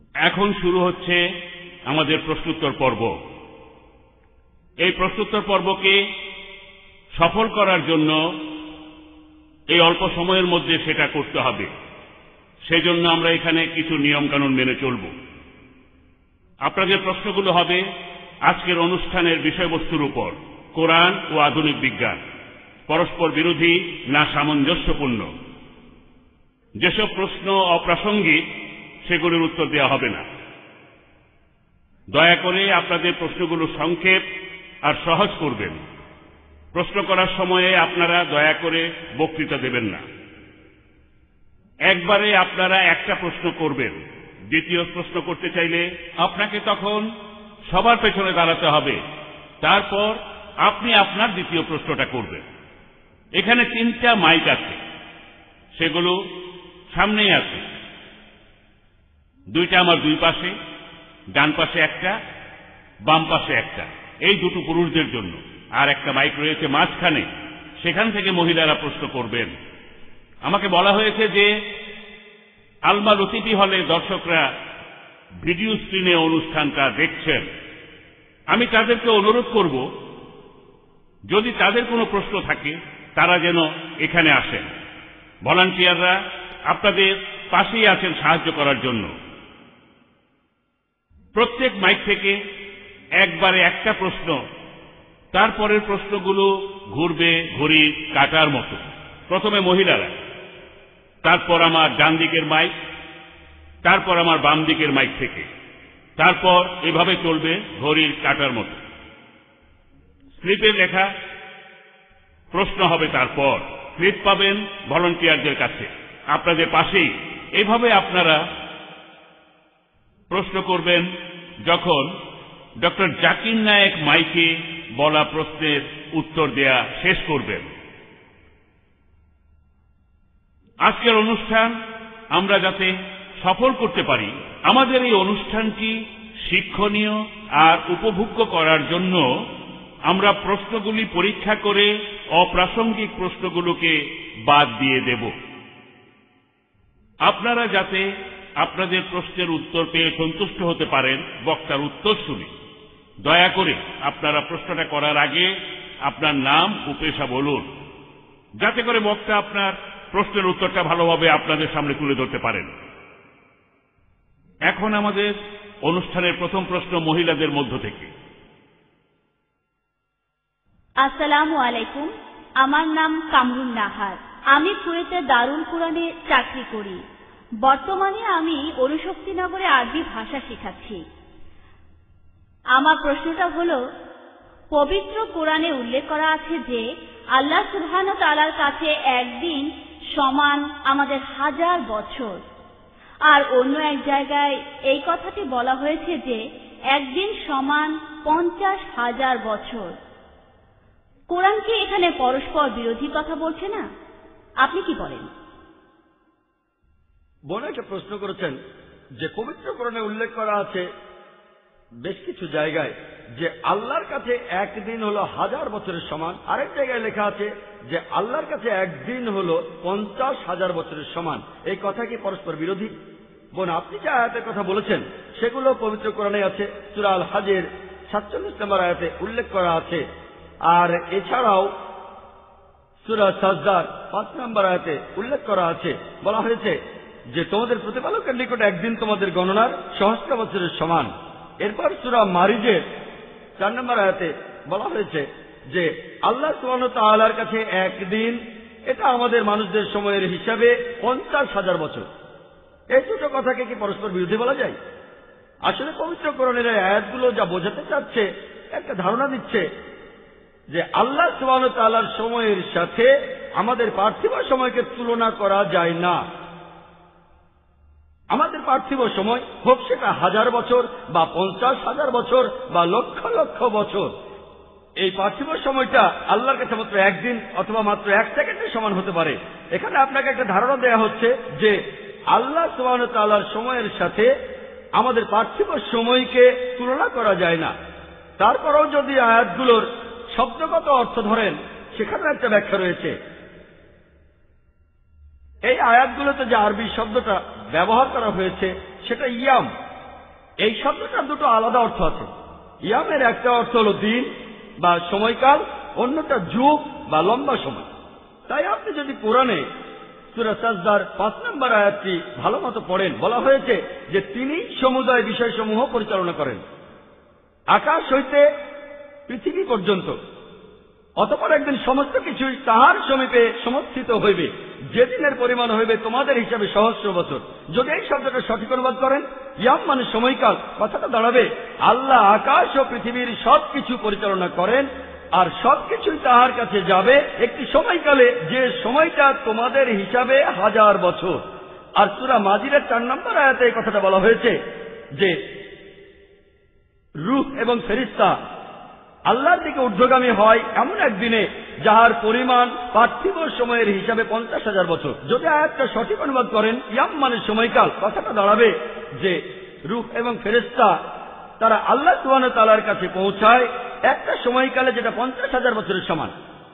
এখন শুরু হচ্ছে আমাদের প্রশ্নোত্তর পর্ব। এই প্রশ্নোত্তর পর্বকে সফল করার জন্য এই অল্প সময়ের মধ্যে সেটা করতে হবে। সেজন্য আমরা এখানে কিছু নিয়মকানুন মেনে চলব। আপনাদের প্রশ্নগুলো হবে আজকের অনুষ্ঠানের বিষয়বস্তুর উপর, কোরআন ও আধুনিক বিজ্ঞান, পরস্পর বিরোধী না সামঞ্জস্যপূর্ণ। যেসব প্রশ্ন অপ্রাসঙ্গিক সেগুলোর উত্তর দেওয়া হবে না। দয়া করে আপনাদের প্রশ্নগুলো সংক্ষেপ আর সহজ করবেন। প্রশ্ন করার সময়ে আপনারা দয়া করে বক্তৃতা দেবেন না। একবারে আপনারা একটা প্রশ্ন করবেন। দ্বিতীয় প্রশ্ন করতে চাইলে আপনাকে তখন সবার পেছনে দাঁড়াতে হবে। তারপর আপনি আপনার দ্বিতীয় প্রশ্নটা করবেন। এখানে 3টা মাইক আছে, সেগুলো সামনেই আছে। 2টা আমার দুই পাশে, ডান পাশে একটা, বাম পাশে একটা। এই দুটো পুরুষদের জন্য। আর একটা মাইক রয়েছে মাঝখানে, সেখান থেকে মহিলারা প্রশ্ন করবেন। আমাকে বলা হয়েছে যে আলমা লতিফি হলে দর্শকরা ভিডিও স্ক্রিনে অনুষ্ঠানটা দেখছেন। আমি তাদেরকে অনুরোধ করব, যদি তাদের কোনো প্রশ্ন থাকে তারা যেন এখানে আসেন। ভলান্টিয়াররা আপনাদের পাশেই আছেন সাহায্য করার জন্য। প্রত্যেক মাইক থেকে একবারে একটা প্রশ্ন, তারপরের প্রশ্নগুলো ঘুরবে ঘড়ির কাঁটার মতো। প্রথমে মহিলারা, তারপর আমার ডান দিকের মাইক, তারপর আমার বাম দিকের মাইক থেকে, তারপর এভাবে চলবে ঘড়ির কাঁটার মতো। স্লিপে লেখা প্রশ্ন হবে। তারপর স্লিপ পাবেন ভলান্টিয়ারদের কাছে, আপনাদের পাশেই। এভাবে আপনারা প্রশ্ন করবেন যখন ডক্টর জাকির নায়েক মাইকে বলা প্রশ্নের উত্তর দেয়া শেষ করবেন। আজকের অনুষ্ঠান আমরা যাতে সফল করতে পারি, আমাদের এই অনুষ্ঠানটি শিক্ষণীয় আর উপভোগ্য করার জন্য আমরা প্রশ্নগুলি পরীক্ষা করে অপ্রাসঙ্গিক প্রশ্নগুলোকে বাদ দিয়ে দেব। আপনারা যাতে আপনাদের প্রশ্নের উত্তর পেয়ে সন্তুষ্ট হতে পারেন বক্তার উত্তর শুনে, দয়া করে আপনারা প্রশ্নটা করার আগে আপনার নাম ও পেশা বলুন, যাতে করে বক্তা আপনার প্রশ্নের উত্তরটা ভালোভাবে আপনাদের সামনে তুলে ধরতে পারেন। এখন আমাদের অনুষ্ঠানের প্রথম প্রশ্ন মহিলাদের মধ্য থেকে। আসসালামু আলাইকুম, আমার নাম কামরুন নাহার। আমি কুয়েতে দারুল কুরআনে চাকরি করি। বর্তমানে আমি অনুশক্তিনগরে আরবি ভাষা শেখাচ্ছি। আমার প্রশ্নটা হলো, পবিত্র কোরআনে উল্লেখ করা আছে যে আল্লাহ সুবহানাহু ওয়া তাআলার কাছে একদিন সমান আমাদের 1000 বছর, আর অন্য এক জায়গায় এই কথাটি বলা হয়েছে যে একদিন সমান 50,000 বছর। কোরআন কি এখানে পরস্পর বিরোধী কথা বলছে না? আপনি কি বলেন? বোন একটা প্রশ্ন করেছেন যে পবিত্র কোরআনে উল্লেখ করা আছে বেশ কিছু জায়গায় যে আল্লাহর কাছে একদিন হলো 1000 বছরের সমান, আরেক জায়গায় লেখা আছে যে আল্লাহর কাছে একদিন হলো 50,000 বছরের সমান। এই কথা কি পরস্পর বিরোধী? বোন, আপনি যে আয়াতের কথা বলেছেন সেগুলো পবিত্র কোরআনে আছে। সূরা আল হাজের 47 নম্বর আয়াতে উল্লেখ করা আছে। আর এছাড়াও সূরা সাজদার 5 নম্বর আয়াতে উল্লেখ করা আছে, বলা হয়েছে যে তোমাদের প্রতিপালকের নিকট একদিন তোমাদের গণনার সহস্র বছরের সমান। এরপর সূরা মারিজের 4 নম্বর আয়াতে বলা হয়েছে যে আল্লাহ সুবহানাহু ওয়া তাআলার কাছে একদিন, এটা আমাদের মানুষদের সময়ের হিসাবে 50,000 বছর। এই দুটো কথাকে কি পরস্পর বিরোধী বলা যায়? আসলে পবিত্র কোরআনের এই আয়াতগুলো যা বোঝাতে চাচ্ছে, একটা ধারণা দিচ্ছে যে আল্লাহ সুবহানাহু ওয়া তাআলার সময়ের সাথে আমাদের পার্থিব সময়কে তুলনা করা যায় না। আমাদের পার্থিব সময় হোক সেটা 1000 বছর বা 50,000 বছর বা লক্ষ লক্ষ বছর, এই পার্থিব সময়টা আল্লাহর কাছে মাত্র একদিন অথবা মাত্র 1 সেকেন্ডের সমান হতে পারে। এখানে আপনাকে একটা ধারণা দেয়া হচ্ছে যে আল্লাহ সুবহানাহু ওয়া তাআলার সময়ের সাথে আমাদের পার্থিব সময়কে তুলনা করা যায় না। তারপরেও যদি আয়াতগুলোর শব্দগত অর্থ ধরেন, সেখানে একটা ব্যাখ্যা রয়েছে। এই আয়াতগুলোতে যে আরবি শব্দটা ব্যবহার করা হয়েছে সেটা ইয়াম, এই শব্দটার দুটো আলাদা অর্থ আছে। ইয়ামের একটা অর্থ হলো দিন বা সময়কাল, অন্যটা যুগ বা লম্বা সময়। তাই আপনি যদি কোরআনে সূরা সাজদার 5 নম্বর আয়াতটি ভালো মতো পড়েন, বলা হয়েছে যে তিনি সমুদয় বিষয়সমূহ পরিচালনা করেন, আকাশ হইতে পৃথিবী পর্যন্ত। অতঃপর একদিন সমস্ত কিছুই তাহার সমীপে সমর্থিত হইবে, যেদিনের পরিমাণ হইবে তোমাদের হিসাবে সহস্র বছর। যদি এই শব্দটা সঠিক অনুবাদ করেন, ইয়াম মানে সময়কাল, কথাটা দাঁড়াবে আল্লাহ আকাশ ও পৃথিবীর সবকিছু পরিচালনা করেন, আর সবকিছুই তাহার কাছে যাবে একটি সময়কালে, যে সময়টা তোমাদের হিসাবে 1000 বছর। আর সূরা মাজিদের 4 নম্বর আয়াতে এই কথাটা বলা হয়েছে যে রূহ এবং ফেরেশতা আল্লাহর দিকে ঊর্ধ্বগামী হয় এমন একদিনে যাহার পরিমাণ পার্থিব সময়ের হিসাবে 50,000 বছর। যদি আয়াতটা সঠিক অনুবাদ করেন, ইয়াম মানে সময়কাল, কথাটা দাঁড়াবে যে রূহ এবং ফেরেশতা তারা আল্লাহ সুবহানাহু ওয়া তাআলার কাছে পৌঁছায় একটা সময়কালে যেটা 50,000 বছরের সমান।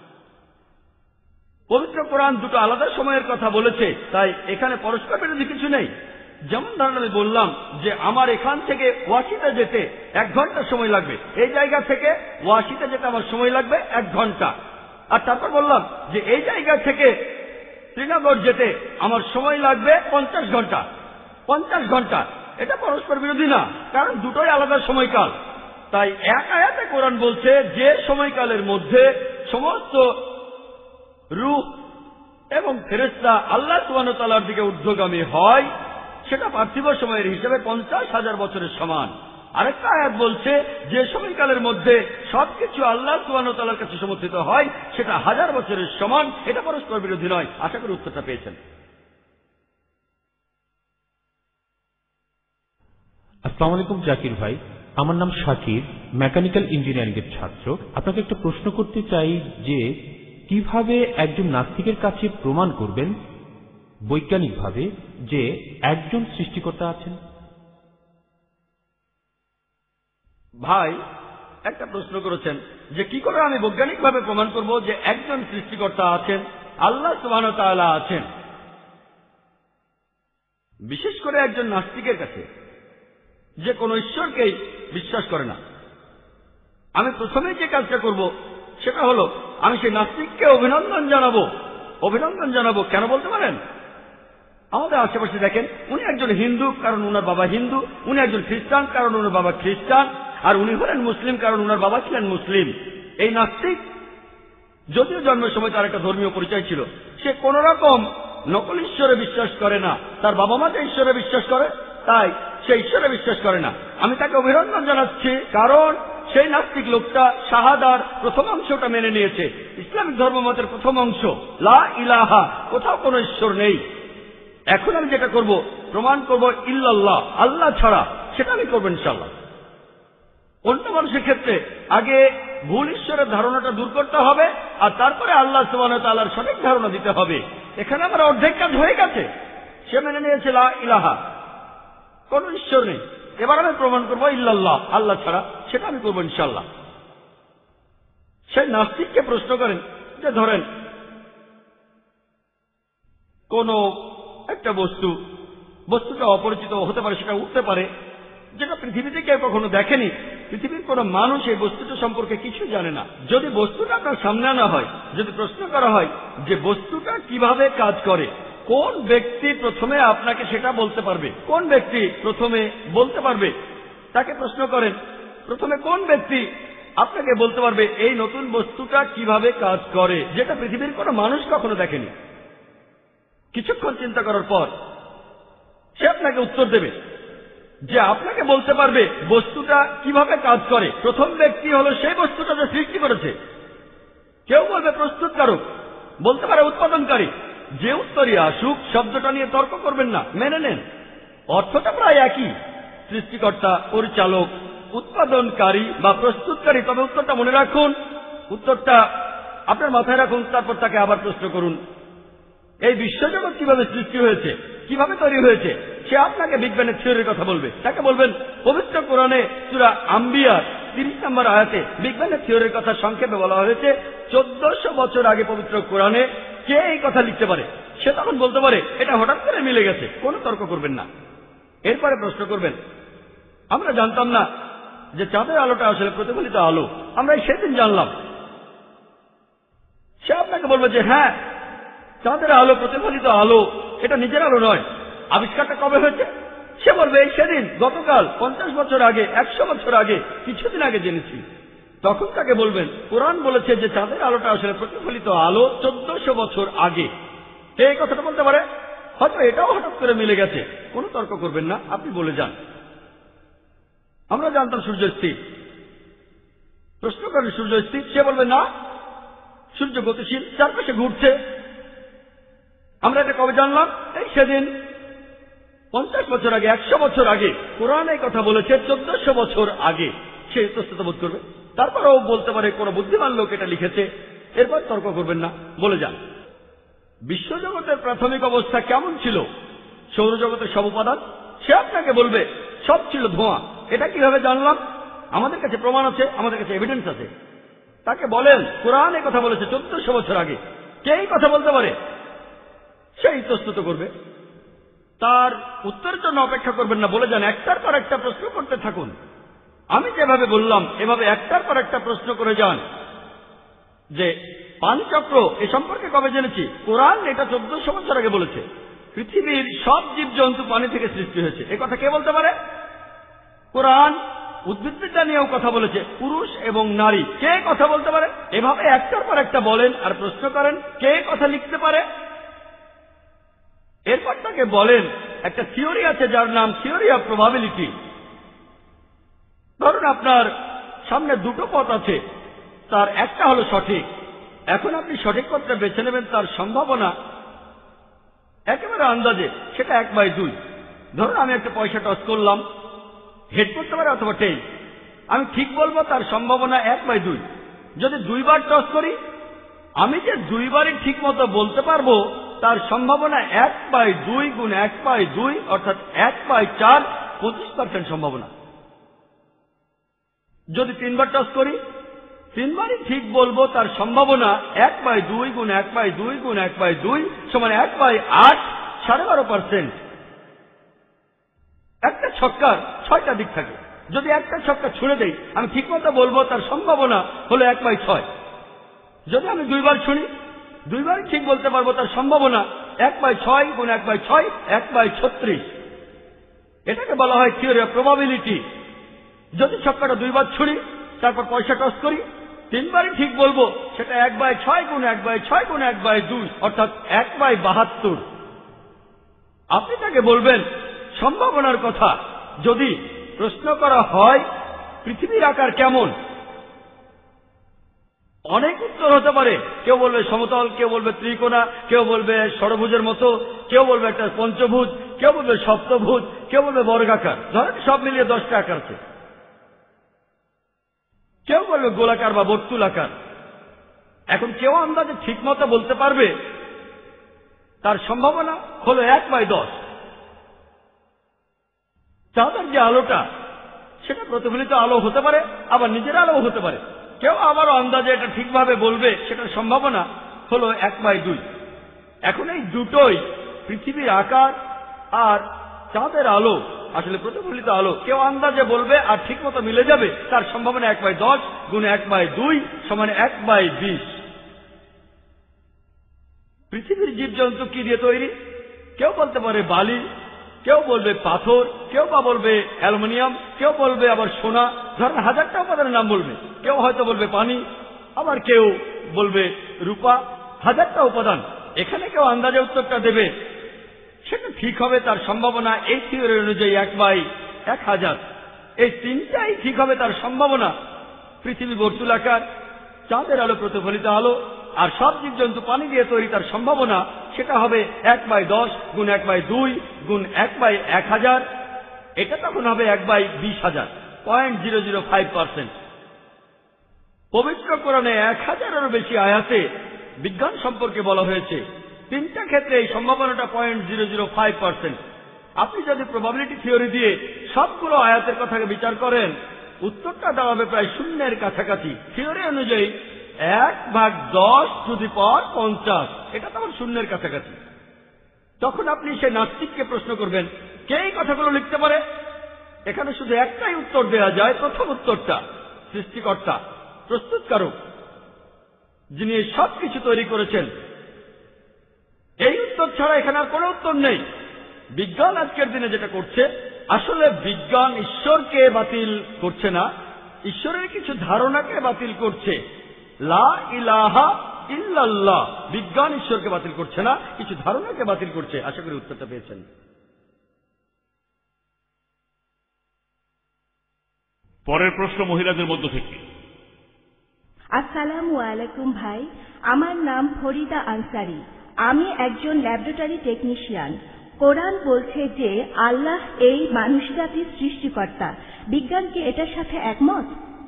পবিত্র কোরআন দুটো আলাদা সময়ের কথা বলেছে, তাই এখানে পরস্পর বিরোধী কিছু নেই। যেমন ধরেন আমি বললাম যে আমার এখান থেকে ওয়াশিতে যেতে 1 ঘন্টা সময় লাগবে, এই জায়গা থেকে ওয়াশিতে যেতে আমার সময় লাগবে 1 ঘন্টা। আর তারপর বললাম যে এই জায়গা থেকে শ্রীনগর যেতে আমার সময় লাগবে 50 ঘন্টা। 50 ঘন্টা এটা পরস্পর বিরোধী না, কারণ দুটোই আলাদা সময়কাল। তাই এক আয়াতে কোরআন বলছে যে সময়কালের মধ্যে সমস্ত রূহ এবং ফেরেশতা আল্লাহ সুবহানাহু ওয়া তাআলার দিকে ঊর্ধ্বগামী হয়, সেটা পার্থিব সময়ের হিসাবে 50,000 বছরের সমান। আরেকটা আয়াত বলছে যে সময়কালের মধ্যে সবকিছু আল্লাহ সুবহানাহু ওয়া তাআলার কাছে সমর্থিত হয়, সেটা 1000 বছরের সমান। এটা পরস্পর বিরোধী নয়। আশা করি উত্তরটা পেয়েছেন। আসসালামু আলাইকুম জাকির ভাই, আমার নাম শাকির, মেকানিক্যাল ইঞ্জিনিয়ারিং এর ছাত্র। আপনাকে একটা প্রশ্ন করতে চাই যে কিভাবে একজন নাস্তিকের কাছে প্রমাণ করবেন বৈজ্ঞানিকভাবে যে একজন সৃষ্টিকর্তা আছেন? ভাই একটা প্রশ্ন করেছেন যে কি করে আমি বৈজ্ঞানিকভাবে প্রমাণ করব যে একজন সৃষ্টিকর্তা আছেন, আল্লাহ সুবহানাহু ওয়া তাআলা আছেন, বিশেষ করে একজন নাস্তিকের কাছে যে কোনো ঈশ্বরকেই বিশ্বাস করে না। আমি প্রথমেই যে কাজটা করব সেটা হলো আমি সেই নাস্তিককে অভিনন্দন জানাবো। অভিনন্দন জানাবো কেন বলতে পারেন? আমাদের আশেপাশে দেখেন, উনি একজন হিন্দু কারণ উনার বাবা হিন্দু, উনি একজন খ্রিস্টান কারণ উনার বাবা খ্রিস্টান, আর উনি হলেন মুসলিম কারণ উনার বাবা ছিলেন মুসলিম। এই নাস্তিক যদিও জন্মের সময় তার একটা ধর্মীয় পরিচয় ছিল, সে কোন রকম নকল ঈশ্বরে বিশ্বাস করে না। তার বাবা মা যে ঈশ্বরে বিশ্বাস করে, তাই সে ঈশ্বরে বিশ্বাস করে না। আমি তাকে অভিনন্দন জানাচ্ছি কারণ সেই নাস্তিক লোকটা শাহাদার প্রথম অংশটা মেনে নিয়েছে। ইসলামিক ধর্মমতের প্রথম অংশ লা ইলাহা, কোথাও কোনো ঈশ্বর নেই। এখন আমি যেটা করব প্রমাণ করব ইল্লাল্লাহ, আল্লাহ ছাড়া, সেটা আমি করবো ইনশাআল্লাহ। অন্য মানুষের ক্ষেত্রে আগে ভুল ঈশ্বরের ধারণাটা দূর করতে হবে, আর তারপরে আল্লাহ সুবহানাহু ওয়া তাআলার সঠিক ধারণা দিতে হবে। এখানে আমার অর্ধেক কাজ হয়ে গেছে। সে মেনে নিয়েছে লা ইলাহা, কোন ঈশ্বর নেই। এবার আমি প্রমাণ করবো ইল্লাল্লাহ, আল্লাহ ছাড়া, সেটা আমি করবো ইনশাআল্লাহ। সেই নাস্তিককে প্রশ্ন করেন যে ধরেন কোন একটা বস্তুটা অপরিচিত হতে পারে, সেটা উঠতে পারে, যেটা পৃথিবীতে কেউ কখনো দেখেনি। পৃথিবীর কোন মানুষ এই বস্তুটা সম্পর্কে কিছু জানে না। যদি বস্তুটা আপনার সামনে আনা হয়, যদি প্রশ্ন করা হয় যে বস্তুটা কিভাবে কাজ করে, কোন ব্যক্তি প্রথমে আপনাকে সেটা বলতে পারবে? কোন ব্যক্তি প্রথমে বলতে পারবে? তাকে প্রশ্ন করেন, প্রথমে কোন ব্যক্তি আপনাকে বলতে পারবে এই নতুন বস্তুটা কিভাবে কাজ করে, যেটা পৃথিবীর কোনো মানুষ কখনো দেখেনি? কিছুক্ষণ চিন্তা করার পর সে আপনাকে উত্তর দেবে যে আপনাকে বলতে পারবে বস্তুটা কিভাবে কাজ করে। প্রথম ব্যক্তি হলো সেই বস্তুটা যে সৃষ্টি করেছে। কেউ বলবে প্রস্তুতকারক, বলতে পারে উৎপাদনকারী। যে উত্তরই আসুক, শব্দটা নিয়ে তর্ক করবেন না, মেনে নেন। অর্থটা প্রায় একই, সৃষ্টিকর্তা, পরিচালক, উৎপাদনকারী বা প্রস্তুতকারী। তবে উত্তরটা মনে রাখুন, উত্তরটা আপনার মাথায় রাখুন, তারপর তাকে আবার প্রশ্ন করুন এই বিশ্বজগৎ কিভাবে সৃষ্টি হয়েছে, কিভাবে তৈরি হয়েছে। সে আপনাকে বিজ্ঞানের থিওরির কথা বলবে। তাকে বলবেন পবিত্র কোরআনে সূরা আম্বিয়ার 30 নম্বর আয়াতে বিজ্ঞানের থিওরির কথা সংক্ষেপে বলা হয়েছে। 1400 বছর আগে পবিত্র কোরআনে কে এই কথা লিখতে পারে? সে তখন বলতে পারে এটা হঠাৎ করে মিলে গেছে। কোনো তর্ক করবেন না। এরপরে প্রশ্ন করবেন আমরা জানতাম না যে চাঁদের আলোটা আসলে প্রতিফলিত আলো, আমরা সেদিন জানলাম। সে আপনাকে বলবে যে হ্যাঁ, চাঁদের আলো প্রতিফলিত আলো, এটা নিজের আলো নয়। আবিষ্কারটা কবে হয়েছে? সে বলবে এই সেদিন, গতকাল, 50 বছর আগে, 100 বছর আগে, কিছুদিন আগে জেনেছি। তখন তাকে বলবেন কোরআন বলেছে যে চাঁদের আলোটা আসলে প্রতিফলিত আলো 1400 বছর আগে। এই কথাটা বলতে পারে, হয়তো এটাও হঠাৎ করে মিলে গেছে। কোনো তর্ক করবেন না, আপনি বলে যান। আমরা জানতাম সূর্য স্থির। প্রশ্ন করেন সূর্য স্থির, সে বলবে না, সূর্য গতিশীল, চারপাশে ঘুরছে। আমরা এটা কবে জানলাম? এই সেদিন, 50 বছর আগে, 100 বছর আগে। কোরআন এই কথা বলেছে 1400 বছর আগে। সে ইতস্তত বোধ করবে। তারপরেও বলতে পারে কোন বুদ্ধিমান লোক এটা লিখেছে। এরপর তর্ক করবেন না, বলে যান। বিশ্বজগতের প্রাথমিক অবস্থা কেমন ছিল? সৌরজগতের সব উপাদান? সে আপনাকে বলবে সব ছিল ধোঁয়া। এটা কিভাবে জানলাম? আমাদের কাছে প্রমাণ আছে, আমাদের কাছে এভিডেন্স আছে। তাকে বলেন কোরআন এই কথা বলেছে 1400 বছর আগে। কে এই কথা বলতে পারে? সে ইতস্তত করবে। তার উত্তরের জন্য অপেক্ষা করবেন না, বলে যান একটার পর একটা প্রশ্ন করতে থাকুন। আমি যেভাবে বললাম এভাবে একটার পর একটা প্রশ্ন করে যান যে পানিচক্র এ সম্পর্কে কবে জেনেছি? কোরআন এটা 1400 বছর আগে বলেছে। পৃথিবীর সব জীবজন্তু পানি থেকে সৃষ্টি হয়েছে, এ কথা কে বলতে পারে? কোরআন উদ্ভিদবিদ্যা নিয়েও কথা বলেছে, পুরুষ এবং নারী। কে কথা বলতে পারে? এভাবে একটার পর একটা বলেন আর প্রশ্ন করেন কে কথা লিখতে পারে। এরপর তাকে বলেন একটা থিওরি আছে যার নাম থিওরি অফ প্রবাবিলিটি। ধরুন আপনার সামনে দুটো পথ আছে, তার একটা হলো সঠিক। এখন আপনি সঠিক পথটা বেছে নেবেন, তার সম্ভাবনা একেবারে আন্দাজে সেটা 1/2। ধরুন আমি একটা পয়সা টস করলাম, হেড করতে পারে অথবা টেইল। আমি ঠিক বলবো তার সম্ভাবনা 1/2। যদি 2 বার টস করি, আমি যে 2 বারই ঠিক মতো বলতে পারবো তার সম্ভাবনা 1/2 গুণ 1/2 অর্থাৎ 1/4, 25% সম্ভাবনা। যদি 3 বার টস করি, 3 বারই ঠিক বলবো তার সম্ভাবনা 1/2 গুণ 1/2 গুণ 1/2 সমান 1/8, 12.5%। একটা ছক্কার 6টা দিক থাকে। যদি একটা ছক্কা ছুঁড়ে দেই, আমি ঠিক মতো বলবো তার সম্ভাবনা হলো 1/6। যদি আমি 2 বার ছুঁড়ি, 2 বারই ঠিক বলতে পারবো তার সম্ভাবনা 1/6 গুণ 1/6, 1/36। এটাকে বলা হয় থিওরি অফ প্রবাবিলিটি। যদি ছক্কাটা 2 বার ছুঁড়ি, তারপর পয়সা টস করি, 3 বারই ঠিক বলবো সেটা 1/6 গুণ 1/6 গুণ 1/2 অর্থাৎ 1/72। আপনি তাকে বলবেন সম্ভাবনার কথা। যদি প্রশ্ন করা হয় পৃথিবীর আকার কেমন, অনেক উত্তর হতে পারে। কেউ বলবে সমতল, কেউ বলবে ত্রিকোণা, কেউ বলবে ষড়ভুজের মতো, কেউ বলবে একটা পঞ্চভুজ, কেউ বলবে সপ্তভুজ, কেউ বলবে বর্গাকার। ধরেন সব মিলিয়ে 10টা আকার আছে। কেউ বলবে গোলাকার বা বর্তুলাকার। এখন কেউ আন্দাজে ঠিক মতো বলতে পারবে তার সম্ভাবনা হলো 1/10। চাঁদের যে আলোটা সেটা প্রতিফলিত আলো হতে পারে, আবার নিজের আলো হতে পারে। কেউ আবারও আন্দাজে এটা ঠিকভাবে বলবে সেটার সম্ভাবনা হলো 1/2। এখন এই দুটোই পৃথিবীর আকার আর চাঁদের আলো আসলে প্রতিফলিত আলো কেউ আন্দাজে বলবে আর ঠিক মতো মিলে যাবে, তার সম্ভাবনা 1/10 গুণ 1/2 সমান 1/20। পৃথিবীর জীবজন্তু কি দিয়ে তৈরি? কেউ বলতে পারে বালি, কেউ বলবে পাথর, কেউ বা বলবে অ্যালুমিনিয়াম, কেউ বলবে আবার সোনা। ধরেন 1000টা উপাদানের নাম বলবে। কেউ হয়তো বলবে পানি, আবার কেউ বলবে রূপা। 1000টা উপাদান। এখানে কেউ আন্দাজে উত্তরটা দেবে, সেটা ঠিক হবে তার সম্ভাবনা এই থিওরি অনুযায়ী 1/1000। এই তিনটাই ঠিক হবে তার সম্ভাবনা। পৃথিবী বর্তুলাকার, চাঁদের আলো প্রতিফলিত আলো, আর সব জীবজন্তু পানি দিয়ে তৈরি, তার সম্ভাবনা সেটা হবে 1/10 গুণ 1/2 গুণ 1/1000। এটা তখন হবে 1/20,000, 0.005%। পবিত্র কোরআনে 1000-এরও বেশি আয়াতে বিজ্ঞান সম্পর্কে বলা হয়েছে। 3টা ক্ষেত্রে এই সম্ভাবনাটা 0.005%। আপনি যদি প্রবাবিলিটি থিওরি দিয়ে সবগুলো আয়াতের কথাকে বিচার করেন, উত্তরটা দাঁড়াবে প্রায় শূন্যের কাছাকাছি। থিওরি অনুযায়ী 1/10⁻50, এটা তখন শূন্যের কাছাকাছি। তখন আপনি সে নাস্তিককে প্রশ্ন করবেন কে এই কথাগুলো লিখতে পারে? এখানে শুধু একটাই উত্তর দেয়া যায়। প্রথম উত্তরটা সৃষ্টিকর্তা, প্রস্তুতকারক, যিনি এই সব কিছু তৈরি করেছেন। এই উত্তর ছাড়া এখানে আর কোনো উত্তর নেই। বিজ্ঞান আজকের দিনে যেটা করছে, আসলে বিজ্ঞান ঈশ্বরকে বাতিল করছে না, ঈশ্বরের কিছু ধারণাকে বাতিল করছে। লা ইলাহা ইল্লাল্লাহ, বিজ্ঞান ঈশ্বরকে বাতিল করছে না, কিছু ধারণাকে বাতিল করছে। আশা করি উত্তরটা পেয়েছেন। পরের প্রশ্ন মহিলাদের মধ্য থেকে। আসসালামু আলাইকুম ভাই, আমার নাম ফরিদা আনসারি। আমি একজন ল্যাবরেটরি টেকনিশিয়ান। কোরআন বলছে যে আল্লাহ এই মানুষ জাতির সৃষ্টিকর্তা। বিজ্ঞান কি এটার সাথে একমত?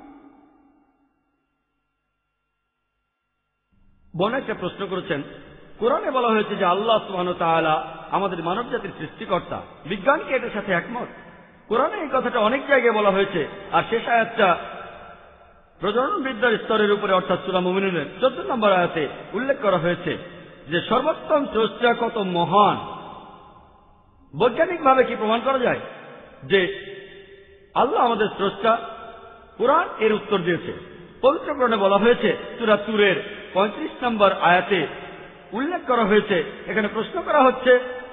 বোন একটা প্রশ্ন করেছেন। কোরআনে বলা হয়েছে যে আল্লাহ সুবহানাহু ওয়া তাআলা আমাদের মানব জাতির সৃষ্টিকর্তা। বিজ্ঞান কি এটার সাথে একমত? কোরআনে এই কথাটা অনেক জায়গায় বলা হয়েছে। আর শেষ আয়াতটা প্রজনন বিদ্যার স্তরের উপরে, অর্থাৎ সূরা মুমিনুনের 14 নম্বর আয়াতে উল্লেখ করা হয়েছে যে সর্বোত্তম স্রষ্টা কত মহান। বৈজ্ঞানিকভাবে কি প্রমাণ করা যায় যে আল্লাহ আমাদের স্রষ্টা? কোরআন এর উত্তর দিয়েছে। পবিত্র কোরআনে বলা হয়েছে, সূরা তুরের 35 নম্বর আয়াতে উল্লেখ করা হয়েছে, এখানে প্রশ্ন করা হচ্ছে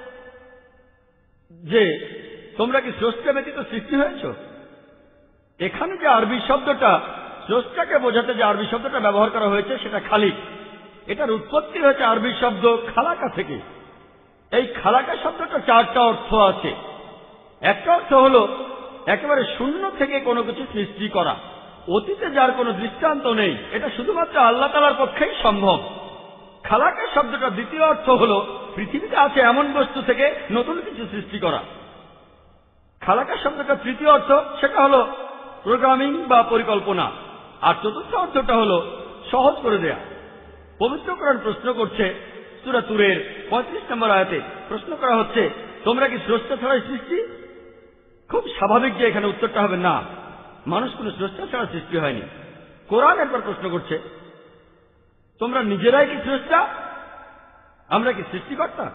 যে তোমরা কি স্রষ্টা ব্যতীত সৃষ্টি হয়েছ? এখানে যে আরবি শব্দটা, স্রষ্টাকে বোঝাতে যে আরবি শব্দটা ব্যবহার করা হয়েছে সেটা খালিক। এটার উৎপত্তি হয়েছে আরবি শব্দ খালাকা থেকে। এই খালাকা শব্দটা 4টা অর্থ আছে। একটা অর্থ হলো একেবারে শূন্য থেকে কোনো কিছু সৃষ্টি করা, অতীতে যার কোনো দৃষ্টান্ত নেই, এটা শুধুমাত্র আল্লাহ তাআলার পক্ষেই সম্ভব। খালাকা শব্দটা দ্বিতীয় অর্থ হলো পৃথিবীতে আছে এমন বস্তু থেকে নতুন কিছু সৃষ্টি করা। খালাকা শব্দটা তৃতীয় অর্থ, সেটা হলো প্রোগ্রামিং বা পরিকল্পনা। আর চতুর্থ অর্থটা হলো সহজ করে দেয়া। পবিত্র কোরআন প্রশ্ন করছে, সূরা তুরের 35 নম্বর আয়াতে প্রশ্ন করা হচ্ছে, তোমরা কি স্রষ্টা ছাড়াই সৃষ্টি? খুব স্বাভাবিক যে এখানে উত্তরটা হবে না, মানুষ কোন স্রষ্টা ছাড়া সৃষ্টি হয়নি। কোরআন একবার প্রশ্ন করছে, তোমরা নিজেরাই কি স্রষ্টা? আমরা কি সৃষ্টিকর্তা?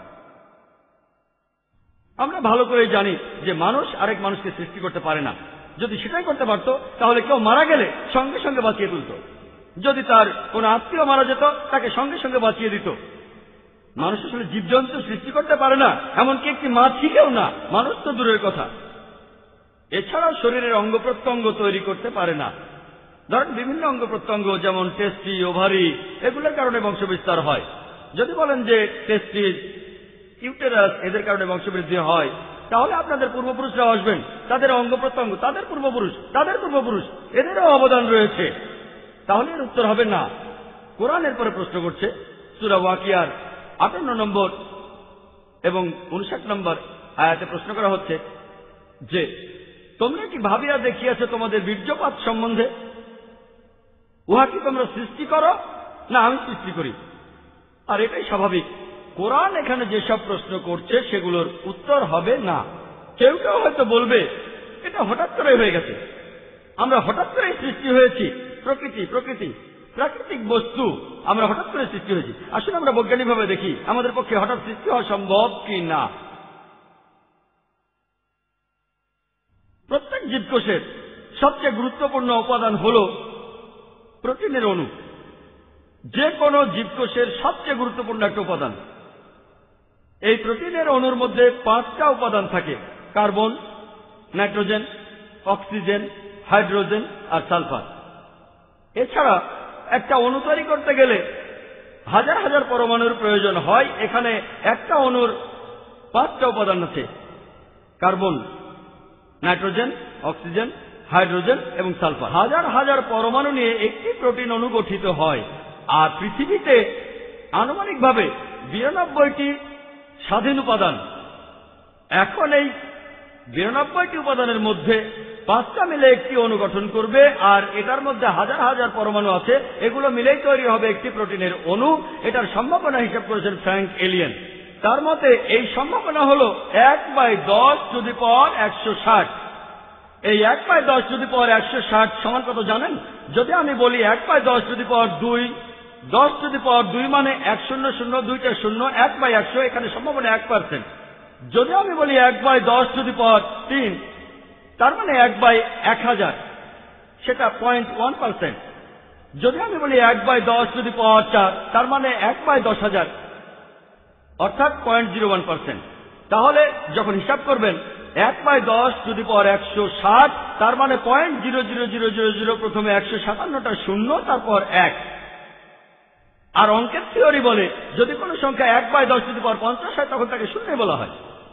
আমরা ভালো করে জানি যে মানুষ আরেক মানুষকে সৃষ্টি করতে পারে না। যদি সেটাই করতে পারত তাহলে কেউ মারা গেলে সঙ্গে সঙ্গে বাঁচিয়ে তুলত। যদি তার কোন আত্মীয় মারা যেত তাকে সঙ্গে সঙ্গে বাঁচিয়ে দিত। মানুষ আসলে জীবজন্তু সৃষ্টি করতে পারে না, এমনকি একটি মাছিকেও না, মানুষ তো দূরের কথা। এছাড়াও শরীরের অঙ্গ প্রত্যঙ্গ তৈরি করতে পারে না। ধরেন বিভিন্ন অঙ্গ প্রত্যঙ্গ যেমন টেস্টি, ওভারি, এগুলোর কারণে বংশবিস্তার হয়। যদি বলেন যে টেস্টিস, ইউটেরাস এদের কারণে বংশবৃদ্ধি হয়, তাহলে আপনাদের পূর্বপুরুষরাও আসবেন, তাদের অঙ্গ প্রত্যঙ্গ, তাদের পূর্বপুরুষ, এদেরও অবদান রয়েছে। তাহলে এর উত্তর হবে না। কোরআন এরপরে প্রশ্ন করছে, সূরা ওয়াকিয়ার 58 নম্বর এবং 59 নম্বর আয়াতে প্রশ্ন করা হচ্ছে যে তোমরা কি ভাবিয়া দেখিয়াছ তোমাদের বীর্যপাত সম্বন্ধে? উহা কি তোমরা সৃষ্টি করো না আমি সৃষ্টি করি? আর এটাই স্বাভাবিক। কোরআন এখানে যেসব প্রশ্ন করছে সেগুলোর উত্তর হবে না। কেউ কেউ হয়তো বলবে এটা হঠাৎ করে হয়ে গেছে, আমরা হঠাৎ করে সৃষ্টি হয়েছি, প্রাকৃতিক বস্তু আমরা হঠাৎ করে সৃষ্টি হয়েছি। আসলে আমরা বৈজ্ঞানিকভাবে দেখি আমাদের পক্ষে হঠাৎ সৃষ্টি হওয়া সম্ভব কি না। প্রত্যেক জীবকোষের সবচেয়ে গুরুত্বপূর্ণ উপাদান হল প্রোটিনের অণু। যে কোনো জীবকোষের সবচেয়ে গুরুত্বপূর্ণ একটা উপাদান। এই প্রোটিনের অণুর মধ্যে 5টা উপাদান থাকে: কার্বন, নাইট্রোজেন, অক্সিজেন, হাইড্রোজেন আর সালফার। এছাড়া একটা অণু তৈরি করতে গেলে হাজার হাজার পরমাণুর প্রয়োজন হয়। এখানে একটা অণুর 5টা উপাদান আছে: কার্বন, নাইট্রোজেন, অক্সিজেন, হাইড্রোজেন এবং সালফার। হাজার হাজার পরমাণু নিয়ে একটি প্রোটিন অণু গঠিত হয়। আর পৃথিবীতে আনুমানিকভাবে 92টি স্বাধীন উপাদান। এখন এই 92টি উপাদানের মধ্যে 5টা মিলে একটি অণু গঠন করবে, আর এটার মধ্যে হাজার হাজার পরমাণু আছে, এগুলো মিলেই তৈরি হবে একটি প্রোটিনের অণু। এটার সম্ভাবনা হিসাব করেছেন ফ্র্যাঙ্ক এলিয়েন। তার মতে এই সম্ভাবনা হল 1/10⁻160। এই 1/10⁻160 সমান কত জানেন? যদি আমি বলি 1/10⁻2, 10⁻2 মানে 1 0 0 2টা 0, 1/100, এখানে সম্ভাবনা 1%। যদি আমি বলি 1/10⁻3, তার মানে 1/1000, সেটা 0.1%। যদি আমি বলি 1/10⁴, তার মানে 1/10,000, অর্থাৎ 0.01%। তাহলে যখন হিসাব করবেন 1/10⁻160, তার মানে 0.00000, প্রথমে 157টা শূন্য, তারপর 1। আর অঙ্কের থিওরি বলে যদি কোনো সংখ্যা 1/10⁻50 হয় তখন তাকে শূন্য বলা হয়।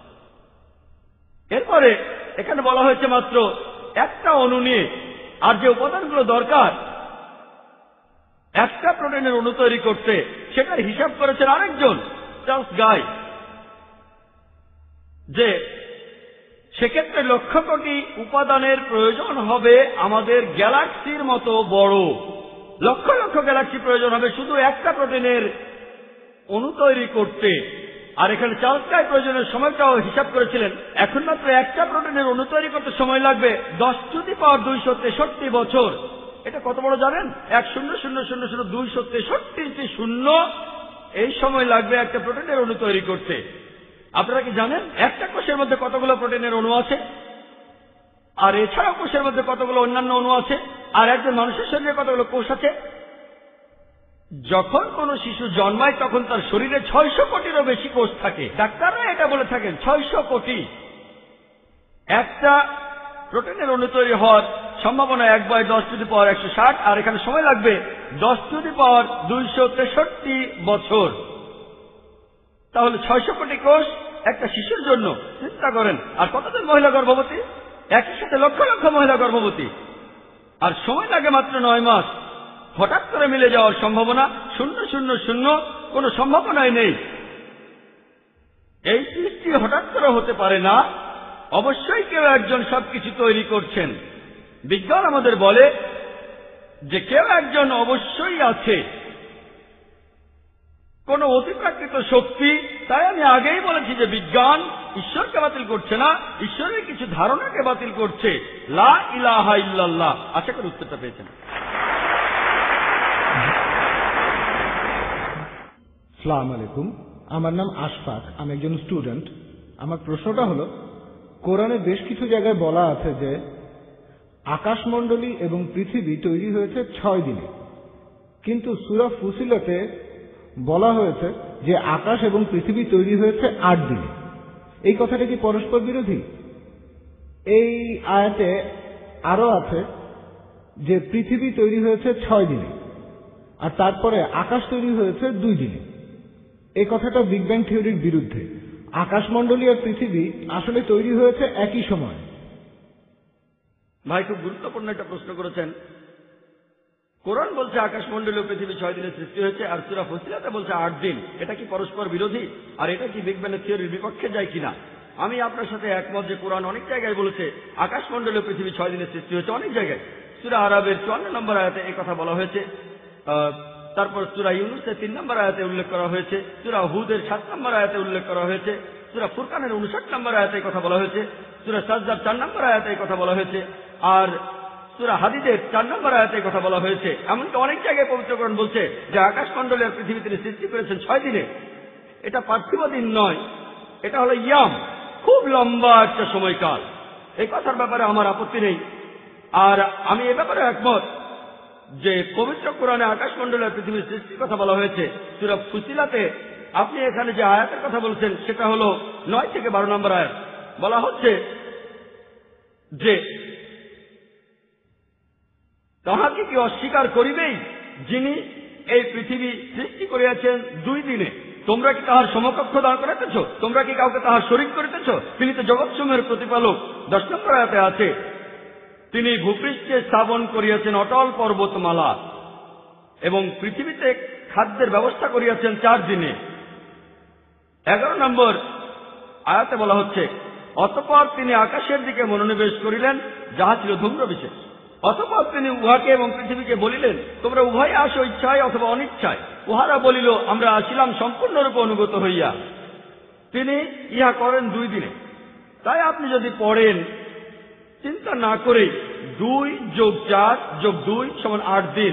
এরপরে এখানে বলা হয়েছে মাত্র একটা অণু নিয়ে, আর যে উপাদানগুলো দরকার একটা প্রোটিনের অণু তৈরি করতে সেটার হিসাব করেছেন আরেকজন, চার্লস গাই, যে সেক্ষেত্রে লক্ষ কোটি উপাদানের প্রয়োজন হবে আমাদের গ্যালাক্সির মতো বড়। লক্ষ লক্ষ গ্যালাক্সি প্রয়োজন হবে শুধু একটা প্রোটিনের অণু তৈরি করতে। আর এখানে চার্লস গাই প্রয়োজনের সময়টাও হিসাব করেছিলেন। এখন মাত্র একটা প্রোটিনের অণু তৈরি করতে সময় লাগবে 10⁻263 বছর। এটা কত বড় জানেন? 100,000,263টি শূন্য এই সময় লাগবে একটা প্রোটিনের অণু তৈরি করতে। আপনারা কি জানেন একটা কোষের মধ্যে কতগুলো প্রোটিনের অণু আছে? আর এছাড়াও কোষের মধ্যে কতগুলো অন্যান্য অণু আছে? আর একজন মানুষের শরীরে কতগুলো কোষ আছে? যখন কোনো শিশু জন্মায় তখন তার শরীরে 600 কোটিরও বেশি কোষ থাকে। ডাক্তাররা এটা বলে থাকেন 600 কোটি। একটা প্রোটিনের অণু তৈরি হওয়ার সম্ভাবনা 1/10⁻160, আর এখানে সময় লাগবে 10⁻263 বছর। তাহলে 600 কোটি কোষ একটা শিশুর জন্য, চিন্তা করেন। আর কতজন মহিলা গর্ভবতী? একই সাথে লক্ষ লক্ষ মহিলা গর্ভবতী, আর সময় লাগে মাত্র 9 মাস। হঠাৎ করে মিলে যাওয়ার সম্ভাবনা 000, কোনো সম্ভাবনাই নেই। এই সৃষ্টি হঠাৎ করে হতে পারে না, অবশ্যই কেউ একজন সবকিছু তৈরি করছেন। বিজ্ঞান আমাদের বলে যে কেউ একজন অবশ্যই আছে, কোন অতিপ্রাকৃত শক্তি। তাই আমি আগেই বলেছি যে বিজ্ঞান ঈশ্বরকে বাতিল করছে না, ঈশ্বরের কিছু ধারণাকে বাতিল করছে। লা ইলাহা ইল্লাল্লাহ। আশা করি উত্তরটা পেয়েছেন। আসসালামু আলাইকুম, আমার নাম আশফাক, আমি একজন স্টুডেন্ট। আমার প্রশ্নটা হলো, কোরআনে বেশ কিছু জায়গায় বলা আছে যে আকাশমণ্ডলী এবং পৃথিবী তৈরি হয়েছে 6 দিনে, কিন্তু সূরা ফুসিলতে বলা হয়েছে যে আকাশ এবং পৃথিবী তৈরি হয়েছে 8 দিনে। এই কথাটা কি পরস্পর বিরোধী? এই আয়াতে আরো আছে যে পৃথিবী তৈরি হয়েছে 6 দিনে, আর তারপরে আকাশ তৈরি হয়েছে 2 দিনে। এই কথাটা বিগ ব্যাং থিওরির বিরুদ্ধে। আকাশমণ্ডলী আর পৃথিবী আসলে তৈরি হয়েছে একই সময়। ভাই খুব গুরুত্বপূর্ণ একটা প্রশ্ন করেছেন। কোরআন বলছে আকাশমণ্ডলী ও পৃথিবী 6 দিনে সৃষ্টি হয়েছে, আর সূরা ফুসিলাতে বলছে 8 দিন। এটা কি পরস্পর বিরোধী? আর এটা কি বিগ ব্যাং থিওরির বিপক্ষে যায় কিনা? আমি আপনার সাথে একমত যে কোরআন অনেক জায়গায় বলেছে আকাশমণ্ডলী ও পৃথিবী 6 দিনে সৃষ্টি হয়েছে। অনেক জায়গায় সূরা আরাবের 54 নম্বর আয়াতে এই কথা বলা হয়েছে। তারপর সূরা ইউনূসের 3 নম্বর আয়াতে উল্লেখ করা হয়েছে, সূরা হুদের 7 নম্বর আয়াতে উল্লেখ করা হয়েছে, সূরা ফুরকানের 59 নম্বর আয়াতে কথা বলা হয়েছে, সূরা সাজদার 4 নম্বর আয়াতে কথা বলা হয়েছে, আর সূরা হাদীদের 4 নম্বর আয়াতে কথা বলা হয়েছে। এমনকি অনেক জায়গায় পবিত্র কোরআন বলছে যে আকাশমণ্ডলী আর পৃথিবী তিনি সৃষ্টি করেছেন 6 দিনে। এটা পার্থিব দিন নয়, এটা হলো ইয়াম, খুব লম্বা একটা সময়কাল। এই কথার ব্যাপারে আমার আপত্তি নেই। আর আমি এ ব্যাপারে একমত যে পবিত্র কোরআনে আকাশমণ্ডলী আর পৃথিবীর সৃষ্টির কথা বলা হয়েছে। সূরা ফুসিলাতে আপনি এখানে যে আয়াতের কথা বলছেন সেটা হলো 9 থেকে 12 নম্বর আয়াত। বলা হচ্ছে যে তাহাকে কি অস্বীকার করিবেই যিনি এই পৃথিবী সৃষ্টি করিয়াছেন 2 দিনে? তোমরা কি তাহার সমকক্ষ দান করিতেছ? তোমরা কি কাউকে তাহার শরীক করিতেছ? তিনি তো জগৎসমূহের প্রতিপালক। 10 নম্বর আয়াতে আছে তিনি ভূপৃষ্ঠে স্থাপন করিয়াছেন অটল পর্বতমালা এবং পৃথিবীতে খাদ্যের ব্যবস্থা করিয়াছেন 4 দিনে। 11 নম্বর আয়াতে বলা হচ্ছে অতঃপর তিনি আকাশের দিকে মনোনিবেশ করিলেন যাহা ছিল ধূম্র বিশেষ। অতঃপর তিনি উহাকে এবং পৃথিবীকে বলিলেন তোমরা উভয় আসো ইচ্ছায় অথবা অনিচ্ছায়। উহারা বলিল আমরা আসিলাম সম্পূর্ণরূপে অনুগত হইয়া। তিনি ইহা করেন 2 দিনে। তাই আপনি যদি পড়েন চিন্তা না করে 2 + 4 + 2 = 8 দিন।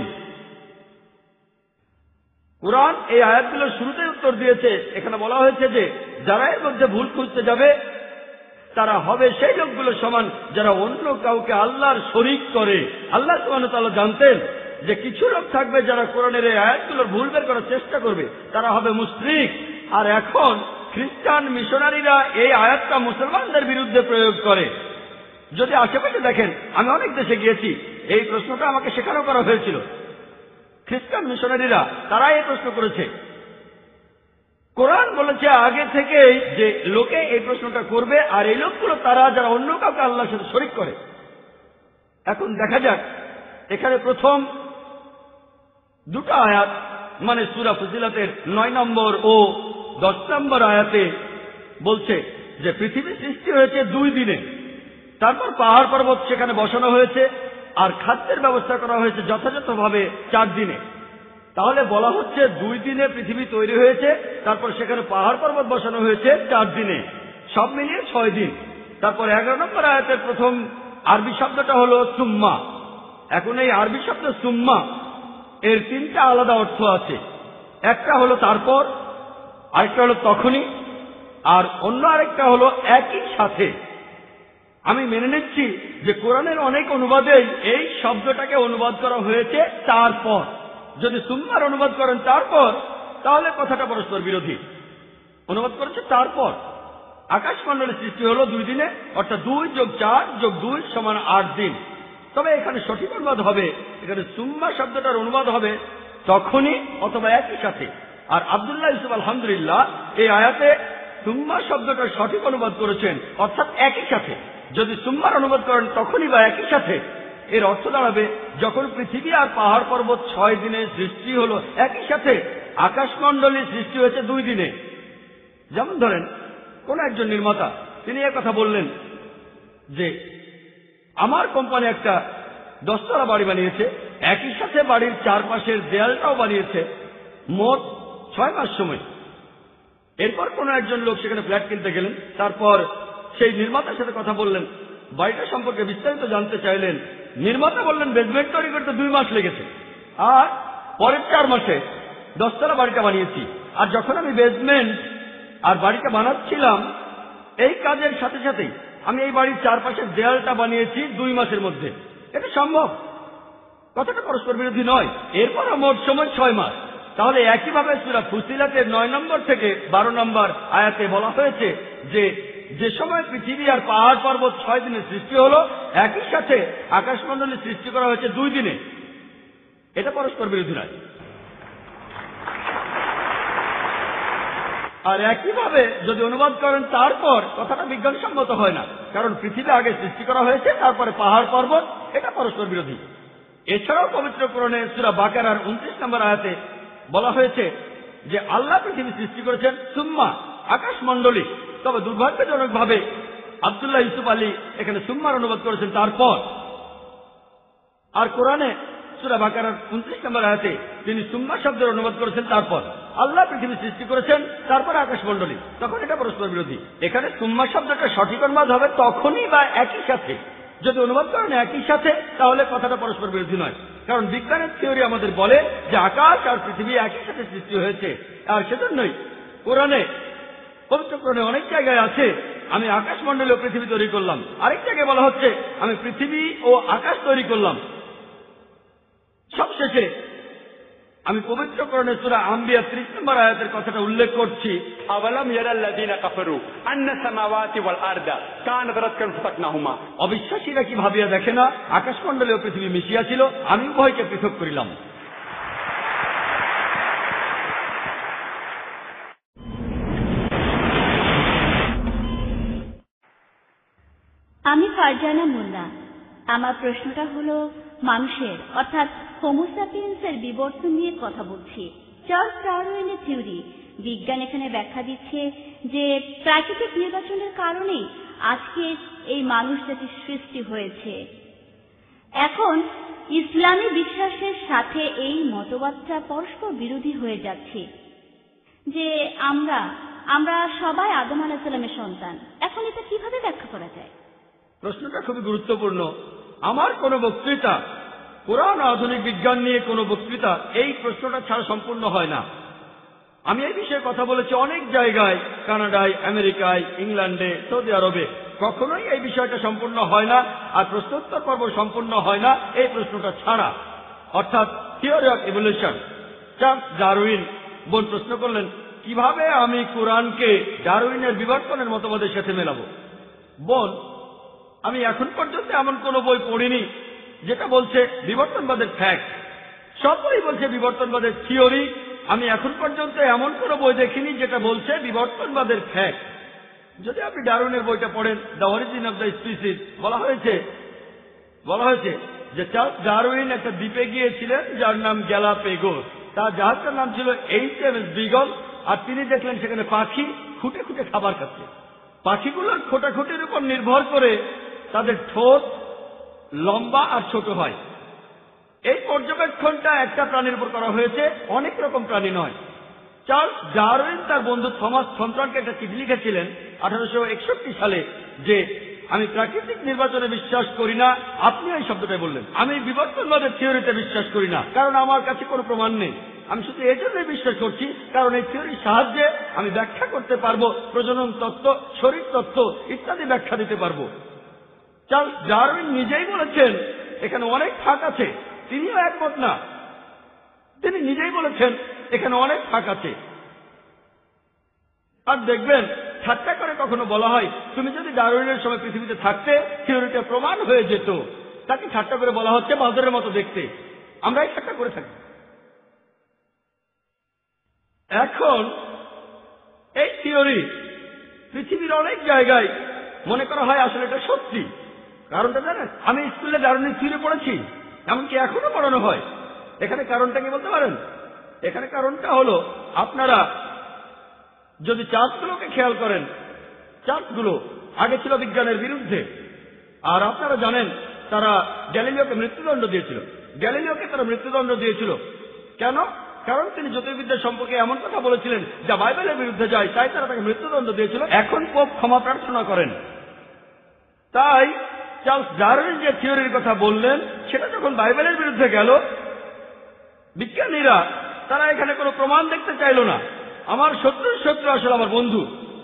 কুরআন এই আয়াতগুলোর শুরুতেই উত্তর দিয়েছে। এখানে বলা হয়েছে যে যারা এর মধ্যে ভুল খুঁজতে যাবে তারা হবে সেই লোকগুলো সমান যারা অন্য কাউকে আল্লাহর শরীক করে। আল্লাহ সুবহানাহু ওয়া তাআলা জানতেন যে কিছু লোক থাকবে যারা কোরআনের এই আয়াতগুলোর ভুল বের করার চেষ্টা করবে, তারা হবে মুশরিক। আর এখন খ্রিস্টান মিশনারিরা এই আয়াতটা মুসলমানদের বিরুদ্ধে প্রয়োগ করে। যদি আশেপাশে দেখেন, আমি অনেক দেশে গিয়েছি, এই প্রশ্নটা আমাকে শেখানো করা হয়েছিল। খ্রিস্টান মিশনারিরা তারা এই প্রশ্ন করেছে। কোরআন বলেছে আগে থেকেই যে লোকে এই প্রশ্নটা করবে, আর এই লোকগুলো তারা যারা অন্য কাউকে আল্লাহর সাথে শরীক করে। এখন দেখা যাক, এখানে প্রথম দুটো আয়াত, মানে সূরা ফুসিলাতের 9 নম্বর ও 10 নম্বর আয়াতে বলছে যে পৃথিবী সৃষ্টি হয়েছে 2 দিনে, তারপর পাহাড় পর্বত সেখানে বসানো হয়েছে, আর খাদ্যের ব্যবস্থা করা হয়েছে যথাযথভাবে 4 দিনে। তাহলে বলা হচ্ছে 2 দিনে পৃথিবী তৈরি হয়েছে, তারপর সেখানে পাহাড় পর্বত বসানো হয়েছে 4 দিনে, সব মিলিয়ে 6 দিন। তারপর 11 নম্বর আয়াতের প্রথম আরবি শব্দটা হলো সুম্মা। এখন এই আরবি শব্দ সুম্মা এর 3টা আলাদা অর্থ আছে। একটা হলো তারপর, আরেকটা হলো তখনই, আর অন্য আরেকটা হলো একই সাথে। আমি মেনে নিচ্ছি যে কোরআনের অনেক অনুবাদেই এই শব্দটাকে অনুবাদ করা হয়েছে তারপর। যদি সুম্মার অনুবাদ করেন তারপর, তাহলে কথাটা পরস্পর বিরোধী। অনুবাদ করেছে তারপর। আকাশমণ্ডলের সৃষ্টি হলো 2 দিনে, অর্থাৎ 2 + 4 + 2 = 8 দিন। তবে এখানে সঠিক অনুবাদ হবে, এখানে সুম্মা শব্দটার অনুবাদ হবে তখনই অথবা একই সাথে। আর আব্দুল্লাহ ইউসুফ আলহামদুলিল্লাহ এই আয়াতে সুম্মা শব্দটার সঠিক অনুবাদ করেছেন, অর্থাৎ একই সাথে। যদি সুম্মার অনুবাদ করেন তখনই বা একই সাথে, এর অর্থ দাঁড়াবে যখন পৃথিবী আর পাহাড় পর্বত 6 দিনে সৃষ্টি হলো, একই সাথে আকাশমণ্ডলীর সৃষ্টি হয়েছে 2 দিনে। যেমন ধরেন কোন একজন নির্মাতা, তিনি কথা বললেন যে আমার কোম্পানি একটা 10 তলা বাড়ি বানিয়েছে, একই সাথে বাড়ির চারপাশের দেয়ালটাও বানিয়েছে, মোট 6 মাস সময়। এরপর কোন একজন লোক সেখানে ফ্ল্যাট কিনতে গেলেন, তারপর সেই নির্মাতার সাথে কথা বললেন, বাড়িটা সম্পর্কে বিস্তারিত জানতে চাইলেন। নির্মাতা বললেন বেসমেন্ট তৈরি করতে 2 মাস লেগেছে, আর পরের 4 মাসে 10 তলা বাড়িটা বানিয়েছি। আর যখন আমি বেসমেন্ট আর বাড়িটা বানাচ্ছিলাম, এই কাজের সাথে সাথেই আমি এই বাড়ির চারপাশের দেয়ালটা বানিয়েছি 2 মাসের মধ্যে। এটা সম্ভব, কথাটা পরস্পর বিরোধী নয়। এরপরও মোট সময় 6 মাস। তাহলে একইভাবে সূরা ফুসিলাতের 9 নম্বর থেকে 12 নম্বর আয়াতে বলা হয়েছে যে সময় পৃথিবী আর পাহাড় পর্বত 6 দিনে সৃষ্টি হলো, একই সাথে আকাশমণ্ডলী সৃষ্টি করা হয়েছে 2 দিনে। এটা পরস্পর বিরোধী নয়। আর একইভাবে যদি অনুবাদ করেন তারপর, কথাটা বিজ্ঞানসম্মত হয় না, কারণ পৃথিবী আগে সৃষ্টি করা হয়েছে, তারপরে পাহাড় পর্বত, এটা পরস্পর বিরোধী। এছাড়াও পবিত্র কোরআনে সূরা বাকারার 29 নম্বর আয়াতে বলা হয়েছে যে আল্লাহ পৃথিবী সৃষ্টি করেছেন সুম্মা, আকাশমণ্ডলী। তবে দুর্ভাগ্যজনকভাবে আব্দুল্লাহ ইউসুফ আলী এখানে সুম্মার অনুবাদ করেছেন তারপর। আর কোরআনে সূরা বাকারার 29 নম্বর আয়াতে তিনি সুম্মা শব্দের অনুবাদ করেছেন তারপর। আল্লাহ পৃথিবী সৃষ্টি করেছেন, তারপরে আকাশমণ্ডলী, তখন এটা পরস্পর বিরোধী। এখানে সুম্মা শব্দটা সঠিক অনুবাদ হবে তখনই বা একই সাথে। যদি অনুবাদ করেন একই সাথে, তাহলে কথাটা পরস্পর বিরোধী নয়, কারণ বিজ্ঞানের থিওরি আমাদের বলে যে আকাশ আর পৃথিবী একই সাথে সৃষ্টি হয়েছে। আর সেজন্যই কোরআনে, পবিত্র কোরআনে অনেক জায়গায় আছে আমি আকাশমণ্ডলী ও পৃথিবী তৈরি করলাম, আরেক জায়গায় বলা হচ্ছে আমি পৃথিবী ও আকাশ তৈরি করলাম। সবশেষে আমি পবিত্র কোরআনের সূরা আম্বিয়া 30 নম্বর আয়াতের কথাটা উল্লেখ করছি। আওয়ালাম ইয়ারাল্লাযীনা কাফারু আন্না সামাওয়াতি ওয়াল আরদা কানাত রাতকান ফাতাকনাহুমা। অবিশ্বাসীরা কি ভাবিয়া দেখে না আকাশমণ্ডলী ও পৃথিবী মিশিয়া ছিল, আমি উভয়কে পৃথক করিলাম। আমি ফারজানা মোল্লা। আমার প্রশ্নটা হলো মানুষের অর্থাৎ হোমো স্যাপিয়েন্সের বিবর্তন নিয়ে কথা বলছি। চার্লস ডারউইনের থিওরি, বিজ্ঞান এখানে ব্যাখ্যা দিচ্ছে যে প্রাকৃতিক নির্বাচনের কারণেই আজকে এই মানুষ জাতির সৃষ্টি হয়েছে। এখন ইসলামী বিশ্বাসের সাথে এই মতবাদটা পরস্পর বিরোধী হয়ে যাচ্ছে যে আমরা সবাই আদম আলাইহিস সালামের সন্তান। এখন এটা কিভাবে ব্যাখ্যা করা যায়? প্রশ্নটা খুবই গুরুত্বপূর্ণ। আমার কোনো বক্তৃতা, কোরআন আধুনিক বিজ্ঞান নিয়ে কোনো বক্তৃতা এই প্রশ্নটা ছাড়া সম্পূর্ণ হয় না। আমি এই বিষয়ে কথা বলেছি অনেক জায়গায়, কানাডায়, আমেরিকায়, ইংল্যান্ডে, সৌদি আরবে। কখনোই এই বিষয়টা সম্পূর্ণ হয় না, আর প্রশ্নোত্তর পর্ব সম্পূর্ণ হয় না এই প্রশ্নটা ছাড়া, অর্থাৎ theory of evolution. Charles Darwin বোন প্রশ্ন করলেন, কিভাবে আমি কোরআনকে ডারউইনের বিবর্তনের মতবাদের সাথে মেলাবো? বোন, আমি এখন পর্যন্ত এমন কোন বই পড়িনি যেটা বলছে বিবর্তনবাদের ফ্যাক্ট। সব বই বলছে বিবর্তনবাদের থিওরি। আমি এখন পর্যন্ত এমন কোন বই দেখিনি যেটা বলছে বিবর্তনবাদের ফ্যাক্ট। যদি আপনি ডারউইনের বইটা পড়েন, the origin of the species, বলা হয়েছে যে চার্লস ডারউইন একটা দ্বীপে গিয়েছিলেন যার নাম গ্যালাপেগোস। তার জাহাজটার নাম ছিল HMS বিগল, আর তিনি দেখলেন সেখানে পাখি খুঁটে খুঁটে খাবার খাচ্ছে। পাখিগুলোর খোটাখুটির উপর নির্ভর করে তাদের ঠোঁট লম্বা আর ছোট হয়। এই পর্যবেক্ষণটা একটা প্রাণীর উপর করা হয়েছে, অনেক রকম প্রাণী নয়। চার্লস ডারউইন তার বন্ধু থমাস থমসনকে একটা চিঠি লিখেছিলেন 1861 সালে যে আমি প্রাকৃতিক নির্বাচনে বিশ্বাস করি না। আপনি এই শব্দটাই বললেন। আমি বিবর্তনবাদের থিওরিতে বিশ্বাস করি না, কারণ আমার কাছে কোনো প্রমাণ নেই। আমি শুধু এই জন্যই বিশ্বাস করছি কারণ এই থিওরির সাহায্যে আমি ব্যাখ্যা করতে পারবো, প্রজনন তত্ত্ব, শরীর তত্ত্ব ইত্যাদি ব্যাখ্যা দিতে পারবো। চার্লস ডারউইন নিজেই বলেছেন এখানে অনেক ফাঁক আছে। তিনিও একমত না, তিনি নিজেই বলেছেন এখানে অনেক ফাঁক আছে। আর দেখবেন ঠাট্টা করে কখনো বলা হয়, তুমি যদি ডারউইনের সময় পৃথিবীতে থাকতে থিওরিটা প্রমাণ হয়ে যেত। তাকে ঠাট্টা করে বলা হচ্ছে বাঁদরের মতো দেখতে। আমরাই ঠাট্টা করে থাকি। এখন এই থিওরি পৃথিবীর অনেক জায়গায় মনে করা হয় আসলে এটা সত্যি। কারণটা জানেন? আমি স্কুলে ডারউইনের থিওরি পড়েছি, এমনকি এখনো পড়ানো হয়। এখানে কারণটা কি বলতে পারেন? এখানে কারণটা হলো, আপনারা যদি চার্চগুলোকে খেয়াল করেন, চার্চগুলো আগে ছিল বিজ্ঞানের বিরুদ্ধে। আর আপনারা জানেন তারা গ্যালিলিওকে মৃত্যুদণ্ড দিয়েছিল। গ্যালিলিওকে তারা মৃত্যুদণ্ড দিয়েছিল কেন? কারণ তিনি জ্যোতির্বিদ্যা সম্পর্কে এমন কথা বলেছিলেন যা বাইবেলের বিরুদ্ধে যায়, তাই তারা তাকে মৃত্যুদণ্ড দিয়েছিল। এখন পোপ ক্ষমা প্রার্থনা করেন। তাই চার্লস ডারউইন যে থিওরির কথা বললেন সেটা যখন বাইবেলের বিরুদ্ধে গেল, বিজ্ঞানীরা তারা এখানে কোনো প্রমাণ দেখতে চাইল না। আমার শত্রুর শত্রু আসলে আমার বন্ধু।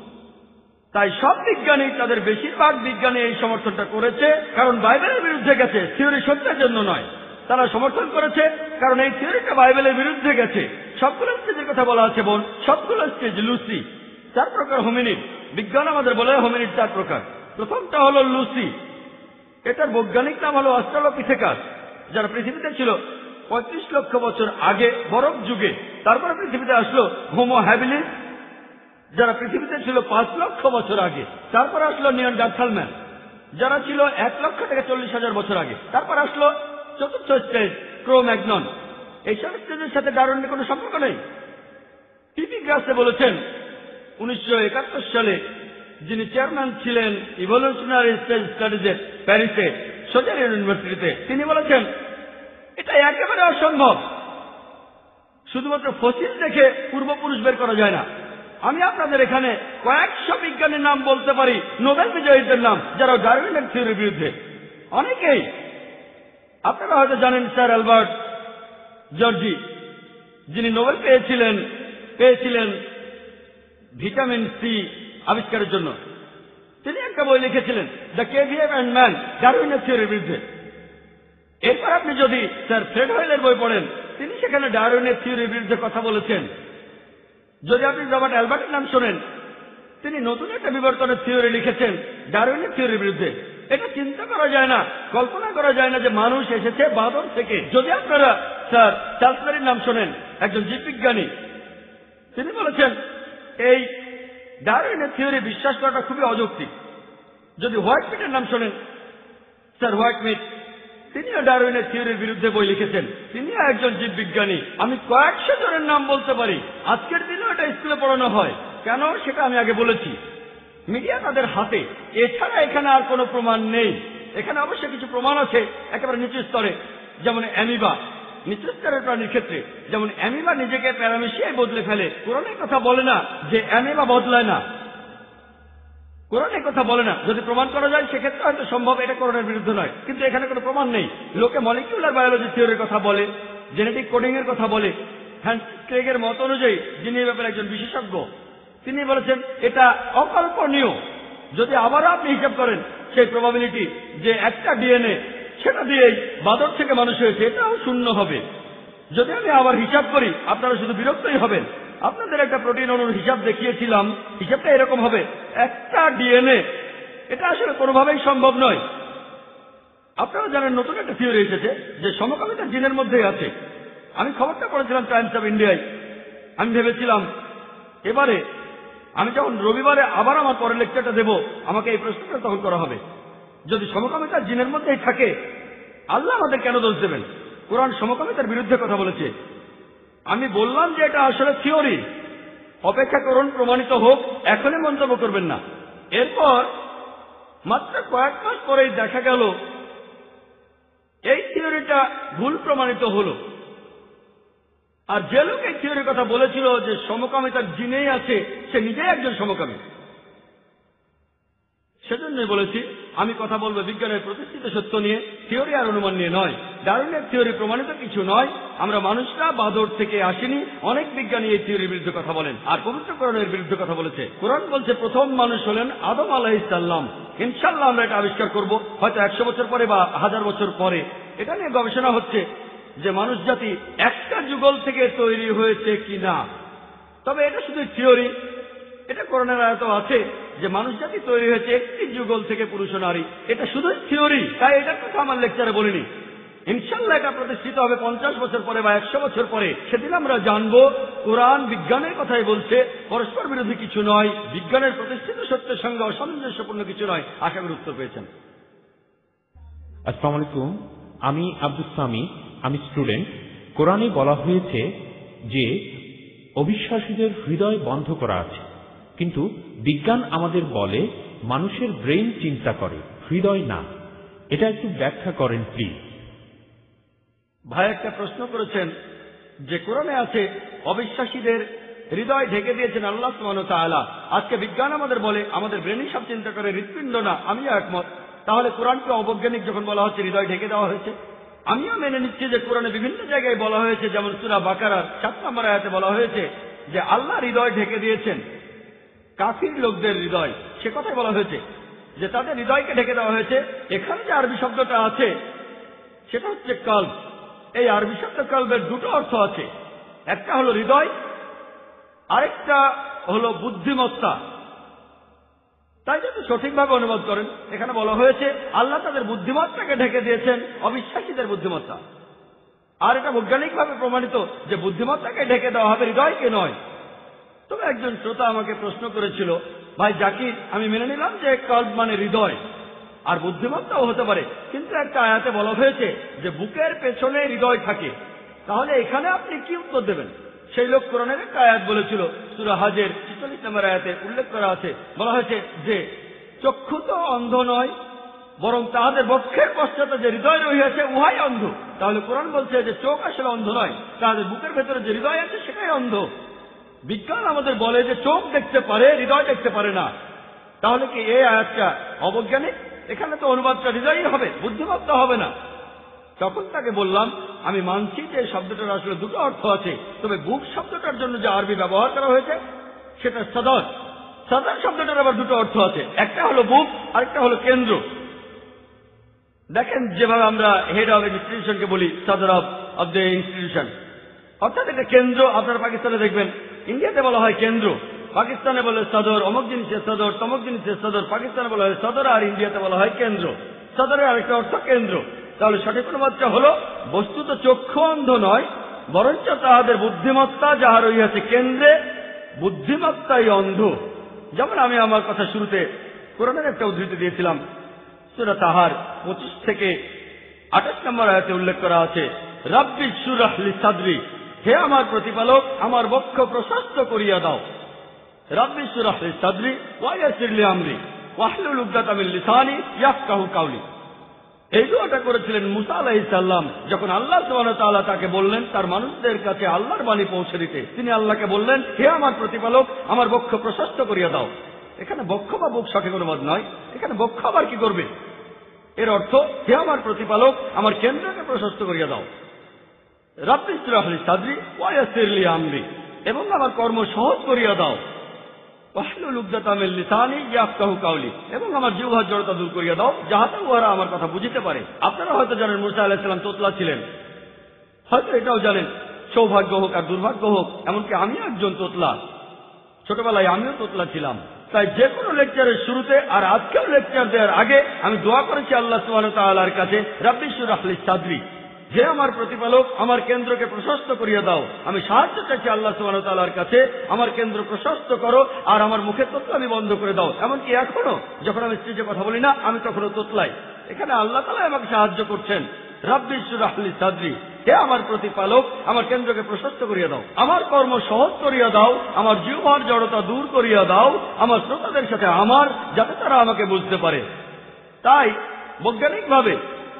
তাই সব বিজ্ঞানী, তাদের বেশিরভাগ বিজ্ঞানী এই সমর্থনটা করেছে কারণ বাইবেলের বিরুদ্ধে গেছে, থিওরি সত্যের জন্য নয়। তারা সমর্থন করেছে কারণ এই থিওরিটা বাইবেলের বিরুদ্ধে গেছে। সবগুলো স্টেজের কথা বলা আছে বোন, সবগুলো স্টেজ লুসি। 4 প্রকার হোমিনিড। বিজ্ঞান আমাদের বলে হোমিনিড 4 প্রকার। প্রথমটা হলো লুসি। এটার বৈজ্ঞানিক নাম হলো অস্ট্রালোপিথেকাস, যারা পৃথিবীতে ছিল 35 লক্ষ বছর আগে বরফ যুগে। তারপরে পৃথিবীতে আসলো হোমো হ্যাবিলিস, যারা পৃথিবীতে ছিল 5 লক্ষ বছর আগে। তারপর আসলো নিয়ানডার্থাল ম্যান, যারা ছিল 1 লক্ষ থেকে 40,000 বছর আগে। তারপর আসলো চতুর্থ স্টেজ ক্রো-ম্যাগনন। এইসব স্টেজের সাথে ডারউইনের কোনো সম্পর্ক নেই। টিপি গ্রাসে বলেছেন 1971 সালে, যিনি চেয়ারম্যান ছিলেন ইভলিউশনারি স্টেজ স্টাডিজের প্যারিসে সোজার ইউনিভার্সিটিতে, তিনি বলেছেন এটা একেবারে অসম্ভব। শুধুমাত্র ফসিল দেখে পূর্বপুরুষ বের করা যায় না। আমি আপনাদের এখানে কয়েকশো বিজ্ঞানীর নাম বলতে পারি, নোবেল বিজয়ীদের নাম, যারা ডারউইনের থিওরির বিরুদ্ধে। অনেকেই আপনারা হয়তো জানেন স্যার অ্যালবার্ট জর্জি, যিনি নোবেল পেয়েছিলেন ভিটামিন সি আবিষ্কারের জন্য। তিনি একটা বই লিখেছিলেন দ্য কেভিএম অ্যান্ড ম্যান, ডারউইনের থিওরির বিরুদ্ধে। এরপর আপনি যদি স্যার ফ্রেড হোয়েলের বই পড়েন, তিনি সেখানে ডারউইনের থিওরির বিরুদ্ধে কথা বলেছেন। যদি আপনি রবার্ট অ্যালবার্টের নাম শোনেন, তিনি নতুন একটা বিবর্তনের থিওরি লিখেছেন ডারউইনের থিওরির বিরুদ্ধে। এটা চিন্তা করা যায় না, কল্পনা করা যায় না যে মানুষ এসেছে বাঁদর থেকে। যদি আপনারা স্যার চার্লস নাম শোনেন, একজন জীববিজ্ঞানী, তিনি বলেছেন এই ডারউইনের থিওরি বিশ্বাস করাটা খুবই অযৌক্তিক। যদি হোয়াইটমিটের নাম শোনেন, স্যার হোয়াইটমিট, তিনিও ডারউইনের থিওরির বিরুদ্ধে বই লিখেছেন। তিনিও একজন জীববিজ্ঞানী। আমি কয়েকশো জনের নাম বলতে পারি। আজকের দিনেও এটা স্কুলে পড়ানো হয়। কেন সেটা আমি আগে বলেছি। মিডিয়া তাদের হাতে, এছাড়া এখানে আর কোনো প্রমাণ নেই। এখানে অবশ্যই কিছু প্রমাণ আছে একেবারে নিচু স্তরে, যেমন অ্যামিবা। নিচু স্তরের প্রাণীর ক্ষেত্রে যেমন অ্যামিবা নিজেকে প্যারামিশিয়ায় বদলে ফেলে। কোরআনের কথা বলে না যে অ্যামিবা বদলায় না, কোরআনের কথা বলে না। যদি প্রমাণ করা যায় সেক্ষেত্রে হয়তো সম্ভব, এটা কোরআনের বিরুদ্ধে নয়। কিন্তু এখানে কোনো প্রমাণ নেই। লোকে মলিকিউলার বায়োলজি থিওরির কথা বলে, জেনেটিক কোডিং এর কথা বলে। ফ্রান্সিস ক্রেগের মত অনুযায়ী, যিনি এ ব্যাপারে একজন বিশেষজ্ঞ, তিনি বলেছেন এটা অকল্পনীয়। যদি আবারও আপনি হিসাব করেন সেই প্রবাবিলিটি যে একটা ডিএনএ সেটা দিয়েই বাদর থেকে মানুষ হয়েছে, এটাও শূন্য হবে। যদি আমি আবার হিসাব করি আপনারা শুধু বিরক্তই হবেন। আপনাদের একটা প্রোটিন অণুর হিসাব দেখিয়েছিলাম, হিসাবটা এরকম হবে, একটা ডিএনএ, এটা আসলে কোনোভাবেই সম্ভব নয়। আপনারা জানেন নতুন একটা থিওরি এসেছে যে সমকামিতা জিনের মধ্যেই আছে। আমি খবরটা পড়েছিলাম টাইমস অফ ইন্ডিয়ায়। আমি ভেবেছিলাম এবারে আমি যখন রবিবারে আবার আমার পরের লেকচারটা দেব, আমাকে এই প্রশ্নটা তখন করা হবে, যদি সমকামিতা জিনের মধ্যেই থাকে আল্লাহ আমাদের কেন দোষ দেবেন? কোরআন সমকামিতার বিরুদ্ধে কথা বলেছে। আমি বললাম যে এটা আসলে থিওরি, অপেক্ষা করুন প্রমাণিত হোক, এখনই মন্তব্য করবেন না। এরপর মাত্র কয়েক মাস পরেই দেখা গেল এই থিওরিটা ভুল প্রমাণিত হলো। আর যে লোক এই থিওরির কথা বলেছিল যে সমকামিতার জিনেই আছে, সে নিজেই একজন সমকামী। সেজন্যই বলেছি আমি কথা বলবো বিজ্ঞানের প্রতিষ্ঠিত সত্য নিয়ে, থিওরি আর অনুমান নিয়ে নয়। ডারউইনের থিওরি প্রমাণিত কিছু নয়। আমরা মানুষরা বাদর থেকে আসেনি। অনেক বিজ্ঞানী এই থিওরির বিরুদ্ধে কথা বলেন, আর পবিত্র কোরআনের বিরুদ্ধে কথা বলেছে। কোরআন বলছে প্রথম মানুষ হলেন আদম আলাইহিস সালাম। ইনশাআল্লাহ আমরা এটা আবিষ্কার করব, হয়তো 100 বছর পরে বা 1000 বছর পরে। এটা নিয়ে গবেষণা হচ্ছে যে মানুষ জাতি একটা যুগল থেকে তৈরি হয়েছে কিনা। তবে এটা শুধু থিওরি, এটা কোরআনের আয়াত আছে যে মানুষ জাতি তৈরি হয়েছে একটি যুগল থেকে পুরুষ ও নারী। এটা শুধু থিওরি, তাই এটার কথা আমার লেকচারে বলিনি। ইনশাআল্লাহ এটা প্রতিষ্ঠিত হবে 50 বছর পরে বা 100 বছর পরে। সেদিন আমরা জানবো কোরআন বিজ্ঞানের কথাই বলছে, পরস্পর বিরোধী কিছু নয়, বিজ্ঞানের প্রতিষ্ঠিত সত্যের সঙ্গে অসামঞ্জস্যপূর্ণ কিছু নয়। আশা করি উত্তর পেয়েছেন। আসসালামু আলাইকুম, আমি আব্দুস সামি, আমি স্টুডেন্ট। কোরআনে বলা হয়েছে যে অবিশ্বাসীদের হৃদয় বন্ধ করা আছে, কিন্তু বিজ্ঞান আমাদের বলে মানুষের ব্রেইন চিন্তা করে, হৃদয় না। এটা একটু ব্যাখ্যা করেন প্লিজ। ভাই একটা প্রশ্ন করেছেন যে কোরআনে আছে অবিশ্বাসীদের হৃদয় ঢেকে দিয়েছেন আল্লাহ সুবহানাহু ওয়া তাআলা। আজকে বিজ্ঞান আমাদের বলে আমাদের ব্রেনই সব চিন্তা করে, হৃৎপিণ্ড না। আমিও একমত। তাহলে কোরআনকে অবৈজ্ঞানিক যখন বলা হচ্ছে হৃদয় ঢেকে দেওয়া হয়েছে, আমিও মেনে নিচ্ছি যে কোরআনে বিভিন্ন জায়গায় বলা হয়েছে, যেমন সূরা বাকারার 7 নম্বর আয়াতে বলা হয়েছে যে আল্লাহ হৃদয় ঢেকে দিয়েছেন কাফির লোকদের হৃদয়। সে কথাই বলা হয়েছে যে তাদের হৃদয়কে ঢেকে দেওয়া হয়েছে। এখানে যে আরবি শব্দটা আছে সেটা হচ্ছে কলব। এই আরবি শব্দ কলবের দুটো অর্থ আছে, একটা হলো হৃদয়, আরেকটা হলো বুদ্ধিমত্তা। তাই যদি সঠিকভাবে অনুবাদ করেন, এখানে বলা হয়েছে আল্লাহ তাদের বুদ্ধিমত্তাকে ঢেকে দিয়েছেন অবিশ্বাসীদের বুদ্ধিমত্তা। আর এটা বৈজ্ঞানিকভাবে প্রমাণিত যে বুদ্ধিমত্তাকে ঢেকে দেওয়া হবে, হৃদয়কে নয়। তবে একজন শ্রোতা আমাকে প্রশ্ন করেছিল, ভাই জাকির, আমি মেনে নিলাম যে কলব মানে হৃদয় আর বুদ্ধিমত্তাও হতে পারে, কিন্তু একটা আয়াতে বলা হয়েছে যে বুকের পেছনে হৃদয় থাকে। তাহলে এখানে আপনি কি উত্তর দেবেন? সেই লোক কোরআনের একটা আয়াত বলেছিল, সূরা হজের 46 নম্বর আয়াতে উল্লেখ করা আছে, বলা হয়েছে যে চক্ষু তো অন্ধ নয়, বরং তাহাদের বক্ষের পশ্চাতে যে হৃদয় রহিয়াছে উহাই অন্ধ। তাহলে কোরআন বলছে যে চোখ আসলে অন্ধ নয়, তাদের বুকের ভেতরে যে হৃদয় আছে সেটাই অন্ধ। বিজ্ঞান আমাদের বলে যে চোখ দেখতে পারে, হৃদয় দেখতে পারে না। তাহলে কি এই আয়াতটা অবৈজ্ঞানিক? এখানে তো অনুবাদটা হৃদয়ই হবে, বুদ্ধিমত্তা হবে না। তখন তাকে বললাম, আমি মানছি যে শব্দটার আসলে দুটো অর্থ আছে, তবে বুক শব্দটার জন্য যে আরবি ব্যবহার করা হয়েছে সেটা সদর। সদর শব্দটার আবার দুটো অর্থ আছে, একটা হলো বুক, আরেকটা হলো কেন্দ্র। দেখেন যেভাবে আমরা হেড অফ ইনস্টিটিউশনকে বলি সদর অফ দ্য ইনস্টিটিউশন, অর্থাৎ এটা কেন্দ্র। আপনারা পাকিস্তানে দেখবেন, ইন্ডিয়াতে বলা হয় কেন্দ্র, পাকিস্তানে বলে সদর, অমুক জিনিসের সদর, তমুক জিনিসের সদর। পাকিস্তানে বলা হয় সদর আর ইন্ডিয়াতে বলা হয় কেন্দ্র। সদরের আরেকটা অর্থ কেন্দ্র। তাহলে সঠিক অনুবাদটা হলো বস্তুত চক্ষু অন্ধ নয়, বরঞ্চ তাহাদের বুদ্ধিমত্তা যাহা রইয়াছে কেন্দ্রে, বুদ্ধিমত্তাই অন্ধ। যেমন আমি আমার কথা শুরুতে কোরআনের একটা উদ্ধৃতি দিয়েছিলাম, সূরা তাহার 25 থেকে 28 নম্বর আয়াতে উল্লেখ করা আছে, রাব্বি ইশরাহ লি সাদরি, হে আমার প্রতিপালক আমার বক্ষ প্রশস্ত করিয়া দাও। রাব্বি ইশরাহ লি সাদরি ওয়া ইয়াসির লি আমরি ওয়াহলুল উকদাতাম মিন লিসানি ইয়াফকাহু কাওলি। এই দোয়াটা করেছিলেন মুসা আলাইহিস সালাম যখন আল্লাহ সুবহানাহু ওয়া তাআলা তাকে বললেন তার মানুষদের কাছে আল্লাহর বাণী পৌঁছে দিতে। তিনি আল্লাহকে বললেন, হে আমার প্রতিপালক আমার বক্ষ প্রশস্ত করিয়া দাও। এখানে বক্ষ বা বুক সঠিক অনুবাদ নয়, এখানে বক্ষ আবার কি করবে? এর অর্থ, হে আমার প্রতিপালক আমার কেন্দ্রকে প্রশস্ত করিয়া দাও। রাব্বি ইশরাহ লি সাদরি ওয়া ইয়াসির লি আমরি, এবং আমার কর্ম সহজ করিয়া দাও। ওয়াহলুল উকদাতাম মিন লিসানি ইয়াফকাহু কাওলি, এবং আমার জিহ্বার জড়তা দূর করিয়া দাও যাহাতে উহারা আমার কথা বুঝিতে পারে। আপনারা হয়তো জানেন মুসা আলাইহিস সালাম তোতলা ছিলেন, হয়তো এটাও জানেন সৌভাগ্য হোক আর দুর্ভাগ্য হোক, এমনকি আমিও একজন তোতলা, ছোটবেলায় আমিও তোতলা ছিলাম। তাই যে কোনো লেকচারের শুরুতে আর আজকেও লেকচার দেওয়ার আগে আমি দোয়া করেছি আল্লাহ সুবহানাহু ওয়া তাআলার কাছে, রাব্বি ইশরাহ লি সাদরি, হে আমার প্রতিপালক আমার কেন্দ্রকে প্রশস্ত করিয়া দাও। আমি সাহায্য চাইছি আল্লাহ সুবহানাহু ওয়া তাআলার কাছে, আমার কেন্দ্র প্রশস্ত করো আর আমার মুখের তোতলামি বন্ধ করে দাও। এমনকি এখনো যখন আমি স্ত্রীকে কথা বলি না, আমি তখনও তোতলাই। এখানে আল্লাহ তাআলা আমাকে সাহায্য করছেন। রাব্বি ইশরাহ লি সাদরি, হে আমার প্রতিপালক আমার কেন্দ্রকে প্রশস্ত করিয়া দাও, আমার কর্ম সহজ করিয়া দাও, আমার জিহ্বার জড়তা দূর করিয়া দাও, আমার শ্রোতাদের সাথে আমার, যাতে তারা আমাকে বুঝতে পারে। তাই বৈজ্ঞানিকভাবে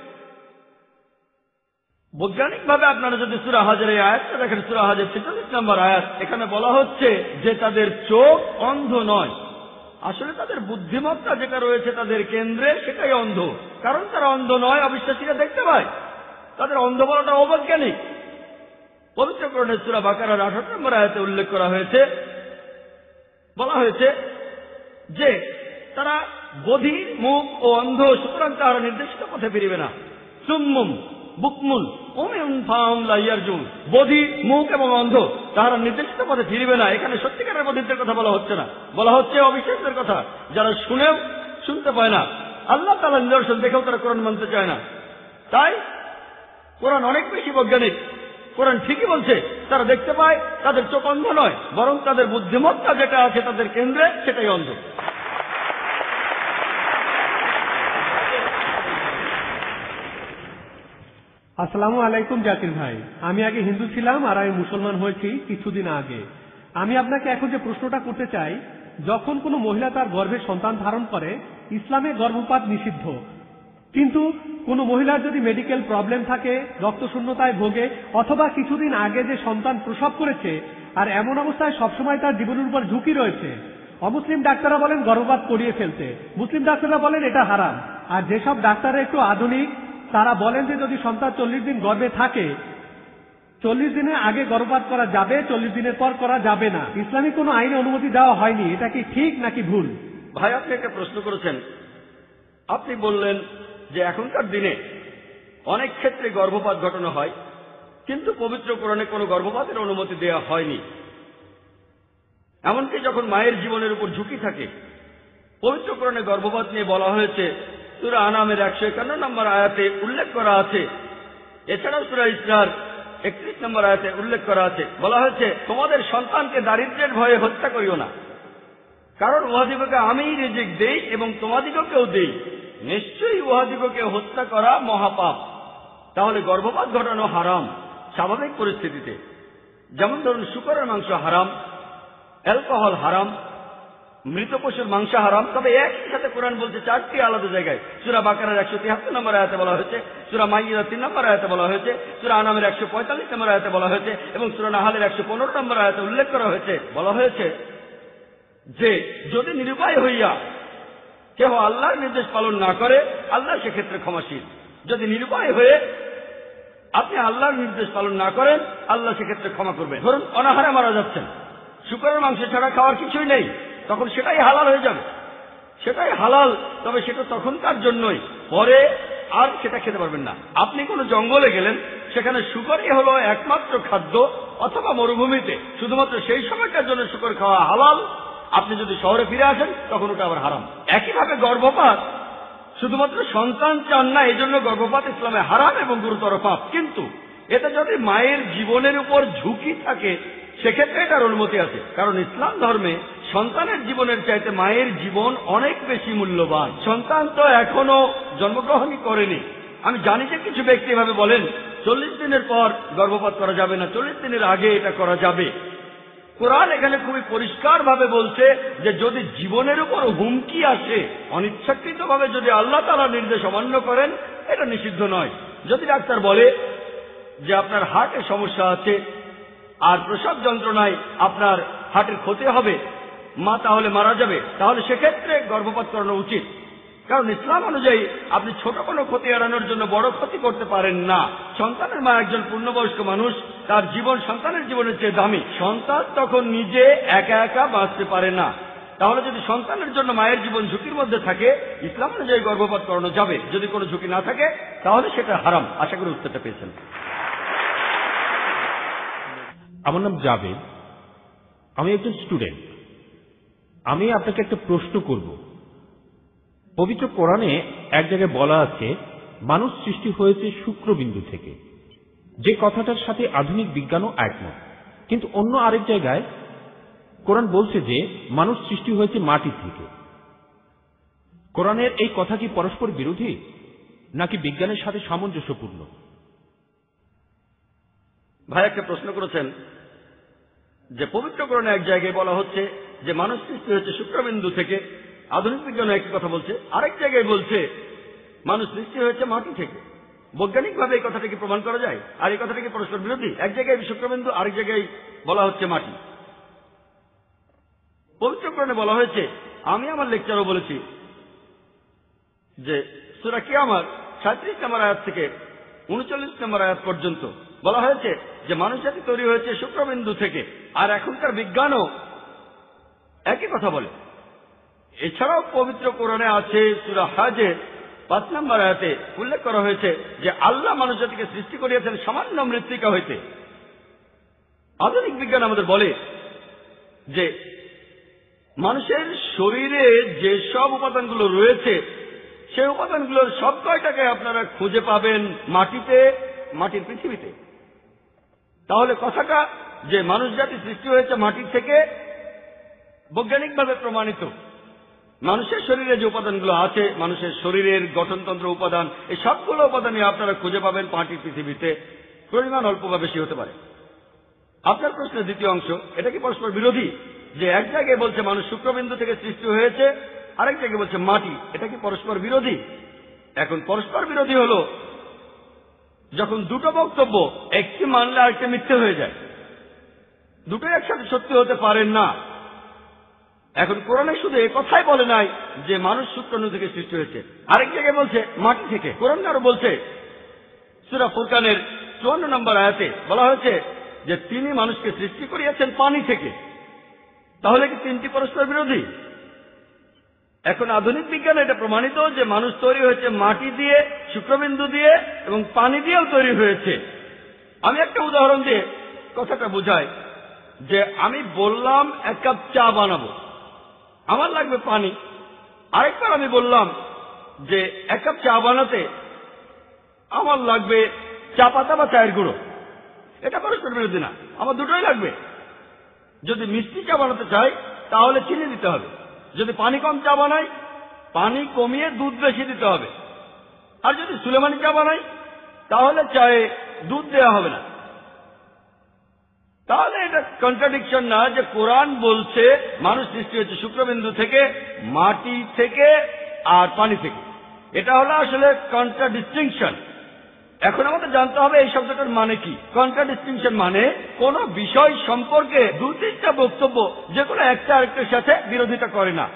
আপনারা যদি সূরা হাজের এই আয়াতটা দেখেন, সূরা হাজের 46 নম্বর আয়াত, এখানে বলা হচ্ছে যে তাদের চোখ অন্ধ নয়, আসলে তাদের বুদ্ধিমত্তা যেটা রয়েছে তাদের কেন্দ্রে সেটাই অন্ধ। কারণ তারা অন্ধ নয়, অবিশ্বাসীরা দেখতে পায়। তাদের অন্ধ বলাটা অবৈজ্ঞানিক। পবিত্র কোরআনের সূরা বাকারার 18 নম্বর আয়াতে উল্লেখ করা হয়েছে, বলা হয়েছে যে তারা বধির, মুখ ও অন্ধ, সুতরাং তারা নির্দেশিত পথে ফিরিবে না। সুম্মুম বুকমুন উমিউন ফাহুম লা ইয়ারজুন, বধির, মুখ এবং অন্ধ, তারা নির্দেশিত পথে ফিরিবে না। এখানে সত্যিকারের বধিরদের কথা বলা হচ্ছে না, বলা হচ্ছে অবিশ্বাসীদের কথা, যারা শুনেও শুনতে পায় না, আল্লাহ তাআলার নিদর্শন দেখেও তারা কোরআন মানতে চায় না। তাই কোরআন অনেক বেশি বৈজ্ঞানিক। কোরআন ঠিকই বলছে তারা দেখতে পায়, তাদের চোখ অন্ধ নয়, বরং তাদের বুদ্ধিমত্তা যেটা আছে তাদের কেন্দ্রে সেটাই অন্ধ। আসসালামু আলাইকুম জাকির ভাই, আমি আগে হিন্দু ছিলাম আর আমি মুসলমান হয়েছি কিছুদিন আগে। আমি আপনাকে এখন যে প্রশ্নটা করতে চাই, যখন কোনো মহিলা তার গর্ভে সন্তান ধারণ করে, ইসলামে গর্ভপাত নিষিদ্ধ, কিন্তু কোনো মহিলার যদি মেডিকেল প্রবলেম থাকে, রক্তশূন্যতায় ভোগে, অথবা কিছুদিন আগে যে সন্তান প্রসব করেছে আর এমন অবস্থায় সবসময় তার জীবনের উপর ঝুঁকি রয়েছে, অমুসলিম ডাক্তাররা বলেন গর্ভপাত করিয়ে ফেলতে, মুসলিম ডাক্তাররা বলেন এটা হারাম, আর যেসব ডাক্তাররা একটু আধুনিক তারা বলেন যে যদি সন্তান 40 দিন গর্ভে থাকে 40 দিনের আগে গর্ভপাত করা যাবে, 40 দিনের পর করা যাবে না। ইসলামিক কোনো আইনে অনুমতি দেওয়া হয়নি, এটা কি ঠিক নাকি ভুল? ভাই আপনি একটা প্রশ্ন করেছেন, আপনি বললেন যে এখনকার দিনে অনেক ক্ষেত্রে গর্ভপাত ঘটানো হয়, কিন্তু পবিত্র কোরআনে কোনো গর্ভপাতের অনুমতি দেওয়া হয়নি। এমনকি যখন মায়ের জীবনের উপর ঝুঁকি থাকে, পবিত্র কোরআনে গর্ভপাত নিয়ে বলা হয়েছে সূরা আনামের 151 নম্বর আয়াতে উল্লেখ করা আছে। এছাড়াও সূরা ইসরার 31 নম্বর আয়াতে উল্লেখ করা আছে, বলা হয়েছে তোমাদের সন্তানকে দারিদ্র্যের ভয়ে হত্যা করিও না, কারণ উহাদিগকে আমিই রিজিক দেই এবং তোমাদিগকেও দেই, নিশ্চয়ই উহাদিগকে হত্যা করা মহাপাপ। তাহলে গর্ভপাত ঘটানো হারাম স্বাভাবিক পরিস্থিতিতে, যেমন ধরুন শূকরের মাংস হারাম, অ্যালকোহল হারাম, মৃত পশুর মাংস হারাম। তবে একই সাথে কোরআন বলছে 4টি আলাদা জায়গায়। সূরা বাকারার 173 নম্বর আয়াতে বলা হয়েছে, সূরা মাইদার 3 নম্বর আয়াতে বলা হয়েছে, সূরা আনামের 145 নম্বর আয়াতে বলা হয়েছে এবং সূরা নাহালের 115 নম্বর আয়াতে উল্লেখ করা হয়েছে, বলা হয়েছে যে যদি নিরুপায় হইয়া কেহ আল্লাহর নির্দেশ পালন না করে, আল্লাহ সেক্ষেত্রে ক্ষমাশীল। যদি নিরুপায় হয়ে আপনি আল্লাহর নির্দেশ পালন না করেন, আল্লাহ সেক্ষেত্রে ক্ষমা করবেন। ধরুন অনাহারে মারা যাচ্ছেন, শূকরের মাংস ছাড়া খাওয়ার কিছুই নেই, তখন সেটাই হালাল হয়ে যাবে, সেটাই হালাল। তবে সেটা তখনকার জন্যই, পরে আর সেটা খেতে পারবেন না। আপনি কোনো জঙ্গলে গেলেন, সেখানে শূকরই হলো একমাত্র খাদ্য, অথবা মরুভূমিতে শুধুমাত্র সেই সময়টার জন্য শূকর খাওয়া হালাল। আপনি যদি শহরে ফিরে আসেন তখন ওটা আবার হারাম। একইভাবে গর্ভপাত, শুধুমাত্র সন্তান চান না এজন্য গর্ভপাত ইসলামে হারাম এবং গুরুতর পাপ, কিন্তু এতে যদি মায়ের জীবনের উপর ঝুঁকি থাকে সেক্ষেত্রে এটার অনুমতি আছে। কারণ ইসলাম ধর্মে সন্তানের জীবনের চাইতে মায়ের জীবন অনেক বেশি মূল্যবান। সন্তান তো এখনো জন্মগ্রহণই করেনি। আমি জানি যে কিছু ব্যক্তি এভাবে বলেন 40 দিনের পর গর্ভপাত করা যাবে না, 40 দিনের আগে এটা করা যাবে। কোরআন এখানে খুবই পরিষ্কার ভাবে বলছে যে যদি জীবনের উপর হুমকি আসে, অনিচ্ছাকৃত ভাবে যদি আল্লাহ তাআলার নির্দেশ অমান্য করেন, এটা নিষিদ্ধ নয়। যদি ডাক্তার বলে যে আপনার হার্টের সমস্যা আছে আর প্রসব যন্ত্রণায় আপনার হার্টের ক্ষতি হবে, মা তাহলে মারা যাবে, তাহলে সেক্ষেত্রে গর্ভপাত করানো উচিত। কারণ ইসলাম অনুযায়ী আপনি ছোট কোনো ক্ষতি এড়ানোর জন্য বড় ক্ষতি করতে পারেন না। সন্তানের মা একজন পূর্ণবয়স্ক মানুষ, তার জীবন সন্তানের জীবনের চেয়ে দামি। সন্তান তখন নিজে একা একা বাঁচতে পারে না, তাহলে যদি সন্তানের জন্য মায়ের জীবন ঝুঁকির মধ্যে থাকে, ইসলাম অনুযায়ী গর্ভপাত করানো যাবে। যদি কোনো ঝুঁকি না থাকে তাহলে সেটা হারাম। আশা করি উত্তরটা পেয়েছেন। আমার নাম জাভেদ, আমি একজন স্টুডেন্ট। আমি আপনাকে একটা প্রশ্ন করব। পবিত্র কোরআনে এক জায়গায় বলা আছে মানুষ সৃষ্টি হয়েছে শুক্রবিন্দু থেকে, যে কথাটার সাথে আধুনিক বিজ্ঞানও একমত। কিন্তু অন্য আরেক জায়গায় কোরআন বলছে যে মানুষ সৃষ্টি হয়েছে মাটি থেকে। কোরআনের এই কথা কি পরস্পর বিরোধী নাকি বিজ্ঞানের সাথে সামঞ্জস্যপূর্ণ? ভাই একটা প্রশ্ন করেছেন যে পবিত্র কোরআনে এক জায়গায় বলা হচ্ছে যে মানুষ সৃষ্টি হয়েছে শুক্রবিন্দু থেকে, আধুনিক বিজ্ঞান একই কথা বলছে। আরেক জায়গায় বলছে মানুষ সৃষ্টি হয়েছে মাটি থেকে। বৈজ্ঞানিকভাবে এই কথাটাকে প্রমাণ করা যায়? আর এই কথাটাকে পরস্পর বিরোধী? এক জায়গায় শুক্রবিন্দু, আরেক জায়গায় বলা হচ্ছে মাটি। পবিত্র কোরআনে বলা হয়েছে, আমি আমার লেকচারও বলেছি যে সূরা কিয়ামত 37 নম্বর আয়াত থেকে 39 নম্বর আয়াত পর্যন্ত বলা হয়েছে যে মানুষ জাতি তৈরি হয়েছে শুক্রবিন্দু থেকে। আর এখনকার বিজ্ঞানও একই কথা বলে। এছাড়াও পবিত্র কোরআনে আছে সূরা হাজের 5 নম্বর আয়াতে উল্লেখ করা হয়েছে যে আল্লাহ মানুষ জাতিকে সৃষ্টি করিয়াছেন সামান্য মৃত্তিকা হইতে। আধুনিক বিজ্ঞান আমাদের বলে যে মানুষের শরীরে যে সব উপাদানগুলো রয়েছে সেই উপাদানগুলোর সব কয়টাকে আপনারা খুঁজে পাবেন মাটিতে, মাটির পৃথিবীতে। তাহলে কথাটা যে মানুষ জাতি সৃষ্টি হয়েছে মাটি থেকে বৈজ্ঞানিকভাবে প্রমাণিত। মানুষের শরীরে যে উপাদানগুলো আছে, মানুষের শরীরের গঠনতন্ত্র উপাদান, এই সবগুলো উপাদানই আপনারা খুঁজে পাবেন মাটির পৃথিবীতে। পরিমাণ অল্প বা বেশি হতে পারে। আপনার প্রশ্নের দ্বিতীয় অংশ, এটা কি পরস্পর বিরোধী? যে এক জায়গায় বলছে মানুষ শুক্রবিন্দু থেকে সৃষ্টি হয়েছে, আরেক জায়গায় বলছে মাটি, এটা কি পরস্পর বিরোধী? এখন পরস্পর বিরোধী হলো যখন দুটো বক্তব্য একটি মানলে আরেকটি মিথ্যে হয়ে যায়। দুটোই একসাথে সত্যি হতে পারেন না। এখন কোরআনে শুধু এ কথাই বলে নাই যে মানুষ শুক্রাণু থেকে সৃষ্টি হয়েছে, আরেক জায়গায় বলছে মাটি থেকে। কোরআন আরো বলছে সূরা ফুরকানের 54 নম্বর আয়াতে বলা হয়েছে যে তিনি মানুষকে সৃষ্টি করিয়াছেন পানি থেকে। তাহলে কি তিনটি পরস্পর বিরোধী? এখন আধুনিক বিজ্ঞানে এটা প্রমাণিত যে মানুষ তৈরি হয়েছে মাটি দিয়ে, শুক্রবিন্দু দিয়ে এবং পানি দিয়েও তৈরি হয়েছে। আমি একটা উদাহরণ দিয়ে কথাটা বোঝাই যে আমি বললাম 1 কাপ চা বানাবো, আমার লাগবে পানি। আরেকবার আমি বললাম যে 1 কাপ চা বানাতে আমার লাগবে চা পাতা বা চায়ের গুঁড়ো। এটা পরস্পর বিরোধী না, আমার দুটোই লাগবে। যদি মিষ্টি চা বানাতে চাই তাহলে চিনি দিতে হবে, যদি পানি কম চা বানাই পানি কমিয়ে দুধ বেশি দিতে হবে, আর যদি সুলেমানি চা বানাই তাহলে চায়ে দুধ দেওয়া হবে না। তাহলে এটা কন্ট্রাডিকশন না যে কোরআন বলছে মানুষ সৃষ্টি হয়েছে শুক্রবিন্দু থেকে, মাটি থেকে আর পানি থেকে। এটা হলো আসলে কন্ট্রাডিস্টিংশন। এখন আমাদের জানতে হবে এই শব্দটার মানে কি। কন্ট্রাডিস্টিংশন মানে কোন বিষয় সম্পর্কে 2-3টা বক্তব্য যেগুলো একটা আরেকটার সাথে বিরোধিতা করে না।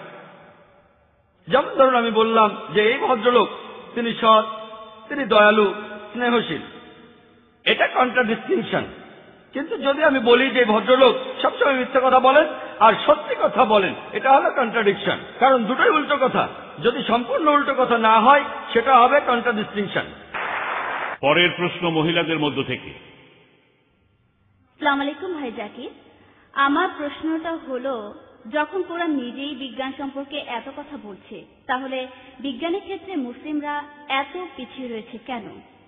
যেমন ধরুন আমি বললাম যে এই ভদ্রলোক তিনি সৎ, তিনি দয়ালু, স্নেহশীল, এটা কন্ট্রাডিস্টিংশন। কিন্তু যদি আমি বলি যে ভদ্রলোক সবসময় মিথ্যা কথা বলেন আর সত্যি কথা বলেন, এটা হলো কন্ট্রাডিকশন, কারণ দুটোই উল্টো কথা। যদি সম্পূর্ণ উল্টো কথা না হয় সেটা হবে কন্ট্রাডিস্টিংশন। পরের প্রশ্ন মহিলাদের মধ্য থেকে। আসসালামু আলাইকুম ভাই জাকির, আমার প্রশ্নটা হলো যখন কোরআন নিজেই বিজ্ঞান সম্পর্কে এত কথা বলছে, তাহলে বিজ্ঞানের ক্ষেত্রে মুসলিমরা এত পিছিয়ে রয়েছে কেন?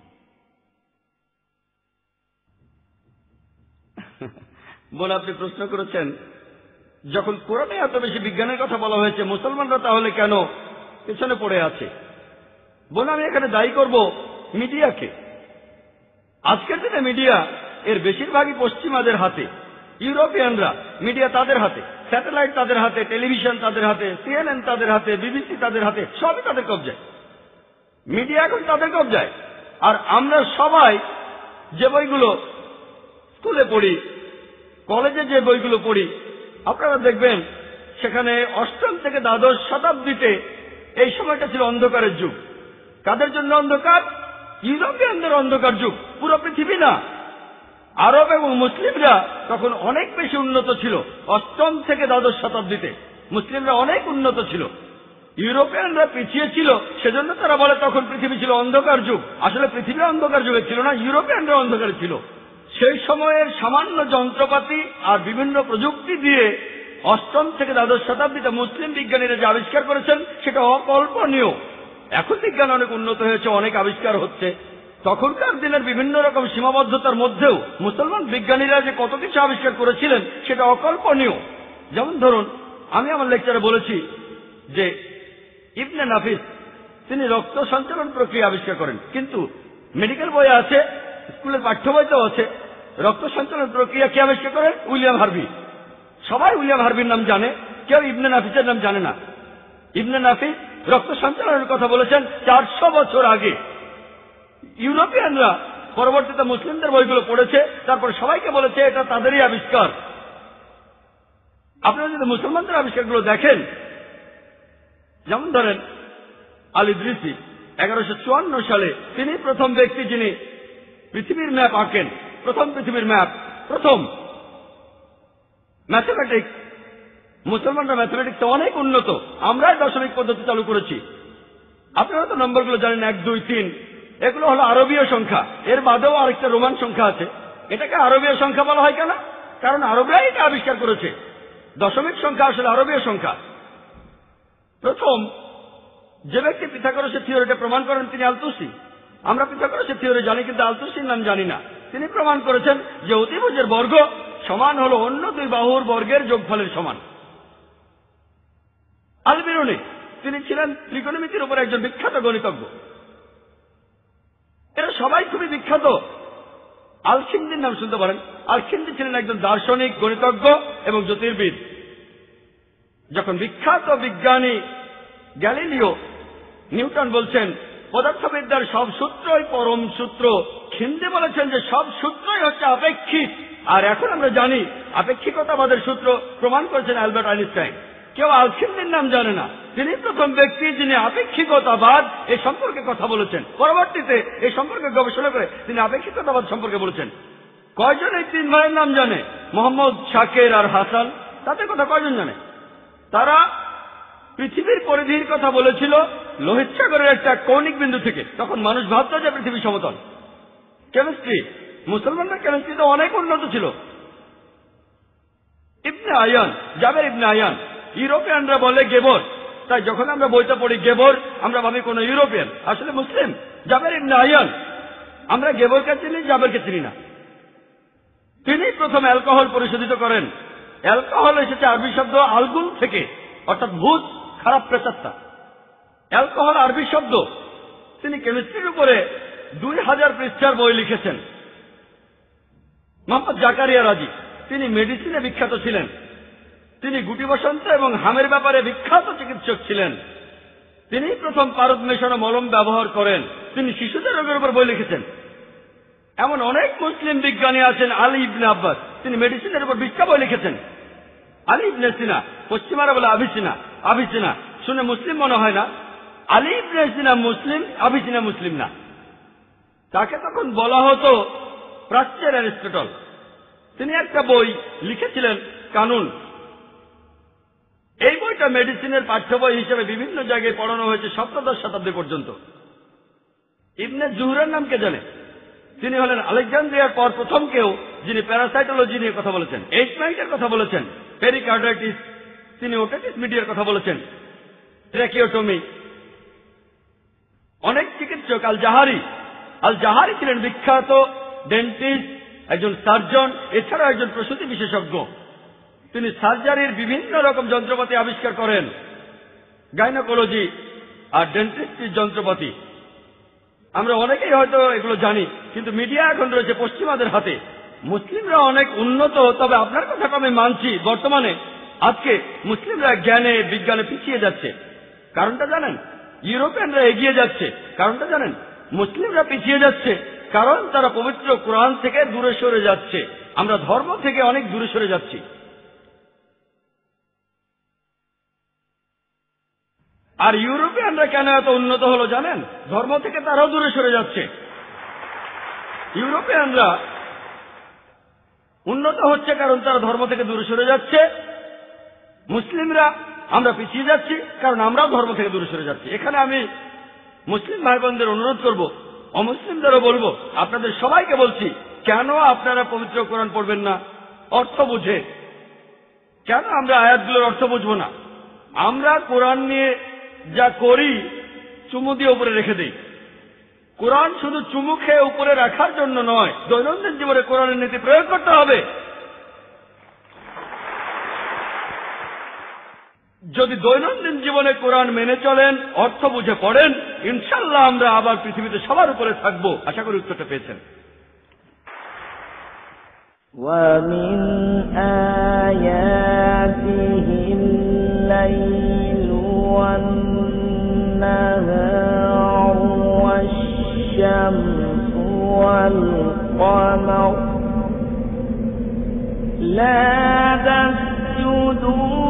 বলে আপনি প্রশ্ন করেছেন যখন কোরআনে এত বেশি বিজ্ঞানের কথা বলা হয়েছে, মুসলমানরা তাহলে কেন পেছনে পড়ে আছে? বলে আমি এখানে দায়ী করব মিডিয়াকে। আজকের দিনে মিডিয়া এর বেশিরভাগই পশ্চিমাদের হাতে। ইউরোপিয়ানরা মিডিয়া তাদের হাতে, স্যাটেলাইট তাদের হাতে, টেলিভিশন তাদের হাতে, CNN তাদের হাতে, BBC তাদের হাতে, সবই তাদের কবজায়। মিডিয়া এখন তাদের কবজায়। আর আমরা সবাই যে বইগুলো স্কুলে পড়ি, কলেজে যে বইগুলো পড়ি, আপনারা দেখবেন সেখানে 8ম থেকে দ্বাদশ শতাব্দীতে এই সময়টা ছিল অন্ধকারের যুগ। কাদের জন্য অন্ধকার? ইউরোপিয়ানদের অন্ধকার যুগ, পুরো পৃথিবী না। আরব এবং মুসলিমরা তখন অনেক বেশি উন্নত ছিল 8ম থেকে দ্বাদশ শতাব্দীতে। মুসলিমরা অনেক উন্নত ছিল, ইউরোপিয়ানরা পিছিয়ে ছিল। সেজন্য তারা বলে তখন পৃথিবী ছিল অন্ধকার যুগ। আসলে পৃথিবী অন্ধকার যুগে ছিল না, ইউরোপিয়ানরা অন্ধকারে ছিল। সেই সময়ের সামান্য যন্ত্রপাতি আর বিভিন্ন প্রযুক্তি দিয়ে অষ্টম থেকে দ্বাদশ শতাব্দীতে মুসলিম বিজ্ঞানীরা যে আবিষ্কার করেছেন সেটা অকল্পনীয়। এখন বিজ্ঞান অনেক উন্নত হয়েছে, অনেক আবিষ্কার হচ্ছে। তখনকার দিনের বিভিন্ন রকম সীমাবদ্ধতার মধ্যেও মুসলমান বিজ্ঞানীরা যে কত কিছু আবিষ্কার করেছিলেন সেটা অকল্পনীয়। যেমন ধরুন, আমি আমার লেকচারে বলেছি যে ইবনে নাফিস তিনি রক্ত সঞ্চালন প্রক্রিয়া আবিষ্কার করেন, কিন্তু মেডিকেল বইয়ে আছে, স্কুলের পাঠ্য বইতেও আছে, রক্ত সঞ্চালন প্রক্রিয়া কে আবিষ্কার করেন? William Harvey. সবাই উইলিয়াম হার্ভির নাম জানে, কেউ ইবনে নাফিসের নাম জানে না। ইবনে নাফিস রক্ত সঞ্চালনের কথা বলেছেন 400 বছর আগে। ইউরোপিয়ানরা পরবর্তীতে মুসলিমদের বইগুলো পড়েছে, তারপর সবাইকে বলেছে এটা তাদেরই আবিষ্কার। আপনারা যদি মুসলমানদের আবিষ্কারগুলো দেখেন, যেমন ধরেন আল ইদ্রিসি 1154 সালে তিনি প্রথম ব্যক্তি যিনি পৃথিবীর ম্যাপ আঁকেন, প্রথম পৃথিবীর ম্যাপ, প্রথম। ম্যাথমেটিক্স, মুসলমানরা ম্যাথমেটিক্সে অনেক উন্নত, আমরাই দশমিক পদ্ধতি চালু করেছি। আপনারা তো নম্বরগুলো জানেন, 1, 2, 3, এগুলো হলো আরবীয় সংখ্যা। এর বাদেও আরেকটা রোমান সংখ্যা আছে, এটাকে আরবীয় সংখ্যা বলা হয় কেন? কারণ আরবরাই এটা আবিষ্কার করেছে। দশমিক সংখ্যা আসলে আরবীয় সংখ্যা। প্রথম যে ব্যক্তি পিথাগোরাসের থিওরিটা প্রমাণ করেন তিনি আলতুসি। আমরা পিথাগোরাসের থিওরি জানি, কিন্তু আলতুসির নাম জানি না। তিনি প্রমাণ করেছেন যে অতিভুজের বর্গ সমান হলো অন্য দুই বাহুর বর্গের যোগফলের সমান। আল বিরুনি তিনি ছিলেন ত্রিকোণমিতির উপর একজন বিখ্যাত গণিতজ্ঞ। এরা সবাই খুবই বিখ্যাত। আলখিন্দির নাম শুনতে পারেন। আলখিন্দি ছিলেন একজন দার্শনিক, গণিতজ্ঞ এবং জ্যোতির্বিদ। যখন বিখ্যাত বিজ্ঞানী গ্যালিলিও নিউটন বলছেন পদার্থবিদ্যার সব সূত্রই পরম সূত্র, খিন্দি বলেছেন যে সব সূত্রই হচ্ছে আপেক্ষিক। আর এখন আমরা জানি আপেক্ষিকতাবাদের সূত্র প্রমাণ করেছেন অ্যালবার্ট আইনস্টাইন। কেউ আলখিন্দির নাম জানে না। তিনি প্রথম ব্যক্তি যিনি আপেক্ষিকতাবাদ এ সম্পর্কে কথা বলেছেন। পরবর্তীতে এই সম্পর্কে গবেষণা করে তিনি আপেক্ষিকতাবাদ সম্পর্কে বলেছেন। কয়জন এই তিন ভাইয়ের নাম জানে? মোহাম্মদ, শাকের আর হাসান। তাদের কথা কয়জন জানে? তারা পৃথিবীর পরিধির কথা বলেছিল লোহিত সাগরের একটা কৌণিক বিন্দু থেকে। তখন মানুষ ভাবত যে পৃথিবী সমতল। কেমিস্ট্রি, মুসলমানরা কেমিস্ট্রিতে অনেক উন্নত ছিল। ইবনে আয়ান, জাবের ইবনে আয়ান, ইউরোপিয়ানরা বলে গেবর, তাই যখন আমরা বইটা পড়ি গেবর আমরা ভাবি কোন ইউরোপিয়ান, আসলে মুসলিম। জাবের ইবনে আয়ান, আমরা গেবরকে চিনি, জাবেরকে চিনি না। তিনি প্রথম অ্যালকোহল পরিশোধিত করেন। অ্যালকোহল এসেছে আরবি শব্দ আলগুল থেকে, অর্থাৎ ভূত, খারাপ প্রেতাত্মা। অ্যালকোহল আরবি শব্দ। তিনি কেমিস্ট্রির উপরে 2000 পৃষ্ঠার বই লিখেছেন। মোহাম্মদ জাকারিয়া রাজি, তিনি মেডিসিনে বিখ্যাত ছিলেন। তিনি গুটি বসন্ত এবং হামের ব্যাপারে বিখ্যাত চিকিৎসক ছিলেন। তিনি প্রথম পারদ মেশানো মলম ব্যবহার করেন। তিনি শিশুদের রোগের উপর বই লিখেছেন। এমন অনেক মুসলিম বিজ্ঞানী আছেন। আলী ইবনে আব্বাস, তিনি মেডিসিনের উপর 20টা বই লিখেছেন। আলী ইবনে সিনা, পশ্চিমারা বলে আভিসিনা, আভিসিনা শুনে মুসলিম মনে হয় না। আলী ইবনে সিনা মুসলিম, আভিসিনা মুসলিম না। তাকে তখন বলা হতো প্রাচ্যের অ্যারিস্টটল। তিনি একটা বই লিখেছিলেন, কানুন। এই বইটা মেডিসিনের পাঠ্য বই হিসেবে বিভিন্ন জায়গায় পড়ানো হয়েছে 17শ শতাব্দী পর্যন্ত। ইবনে জুহরের নাম কে জানে? তিনি হলেন আলেকজান্দ্রিয়ার পর প্রথম কেউ যিনি প্যারাসাইটোলজি নিয়ে কথা বলেছেন, এইচ নাইটের কথা বলেছেন, পেরিকার্ডাইটিস, তিনি ওটাইটিস মিডিয়ার কথা বলেছেন, ট্র্যাকিওটমি। অনেক চিকিৎসক, আল জাহারি ছিলেন বিখ্যাত ডেন্টিস্ট, একজন সার্জন, এছাড়াও একজন প্রসূতি বিশেষজ্ঞ। তিনি সার্জারির বিভিন্ন রকম যন্ত্রপাতি আবিষ্কার করেন, গাইনোকোলজি আর ডেন্টিস্ট্রির যন্ত্রপাতি। আমরা অনেকেই হয়তো এগুলো জানি, কিন্তু মিডিয়া এখন রয়েছে পশ্চিমাদের হাতে। মুসলিমরা অনেক উন্নত, তবে আপনার কথা আমি মানছি বর্তমানে আজকে মুসলিমরা জ্ঞানে বিজ্ঞানে পিছিয়ে যাচ্ছে। কারণটা জানেন? ইউরোপিয়ানরা এগিয়ে যাচ্ছে। কারণটা জানেন? মুসলিমরা পিছিয়ে যাচ্ছে কারণ তারা পবিত্র কোরআন থেকে দূরে সরে যাচ্ছে। আমরা ধর্ম থেকে অনেক দূরে সরে যাচ্ছি। আর ইউরোপিয়ানরা কেন এত উন্নত হলো জানেন? ধর্ম থেকে তারাও দূরে সরে যাচ্ছে। ইউরোপিয়ানরা উন্নত হচ্ছে কারণ তারা ধর্ম থেকে দূরে সরে যাচ্ছে। মুসলিমরা আমরা পিছিয়ে যাচ্ছি, কারণ আমরাও ধর্ম থেকে দূরে সরে যাচ্ছি। এখানে আমি মুসলিম ভাই বোনদের অনুরোধ করব, অমুসলিমদেরও বলবো, আপনাদের সবাইকে বলছি, কেন আপনারা পবিত্র কোরআন পড়বেন না অর্থ বুঝে? কেন আমরা আয়াতগুলোর অর্থ বুঝবো না? আমরা কোরআন নিয়ে যা করি চুমু দিয়ে উপরে রেখে দিই। কোরআন শুধু চুমু খেয়ে উপরে রাখার জন্য নয়, দৈনন্দিন জীবনে কোরআনের নীতি প্রয়োগ করতে হবে। যদি দৈনন্দিন জীবনে কোরআন মেনে চলেন, অর্থ বুঝে পড়েন, ইনশাল্লাহ আমরা আবার পৃথিবীতে সবার উপরে থাকবো। আশা করি উত্তরটা পেয়েছেন। وَمِنْ آيَاتِهِ اللَّيْلُ وَالنَّهَارُ وَالشَّمْسُ وَالْقَمَرُ لَا تَسْجُدُوا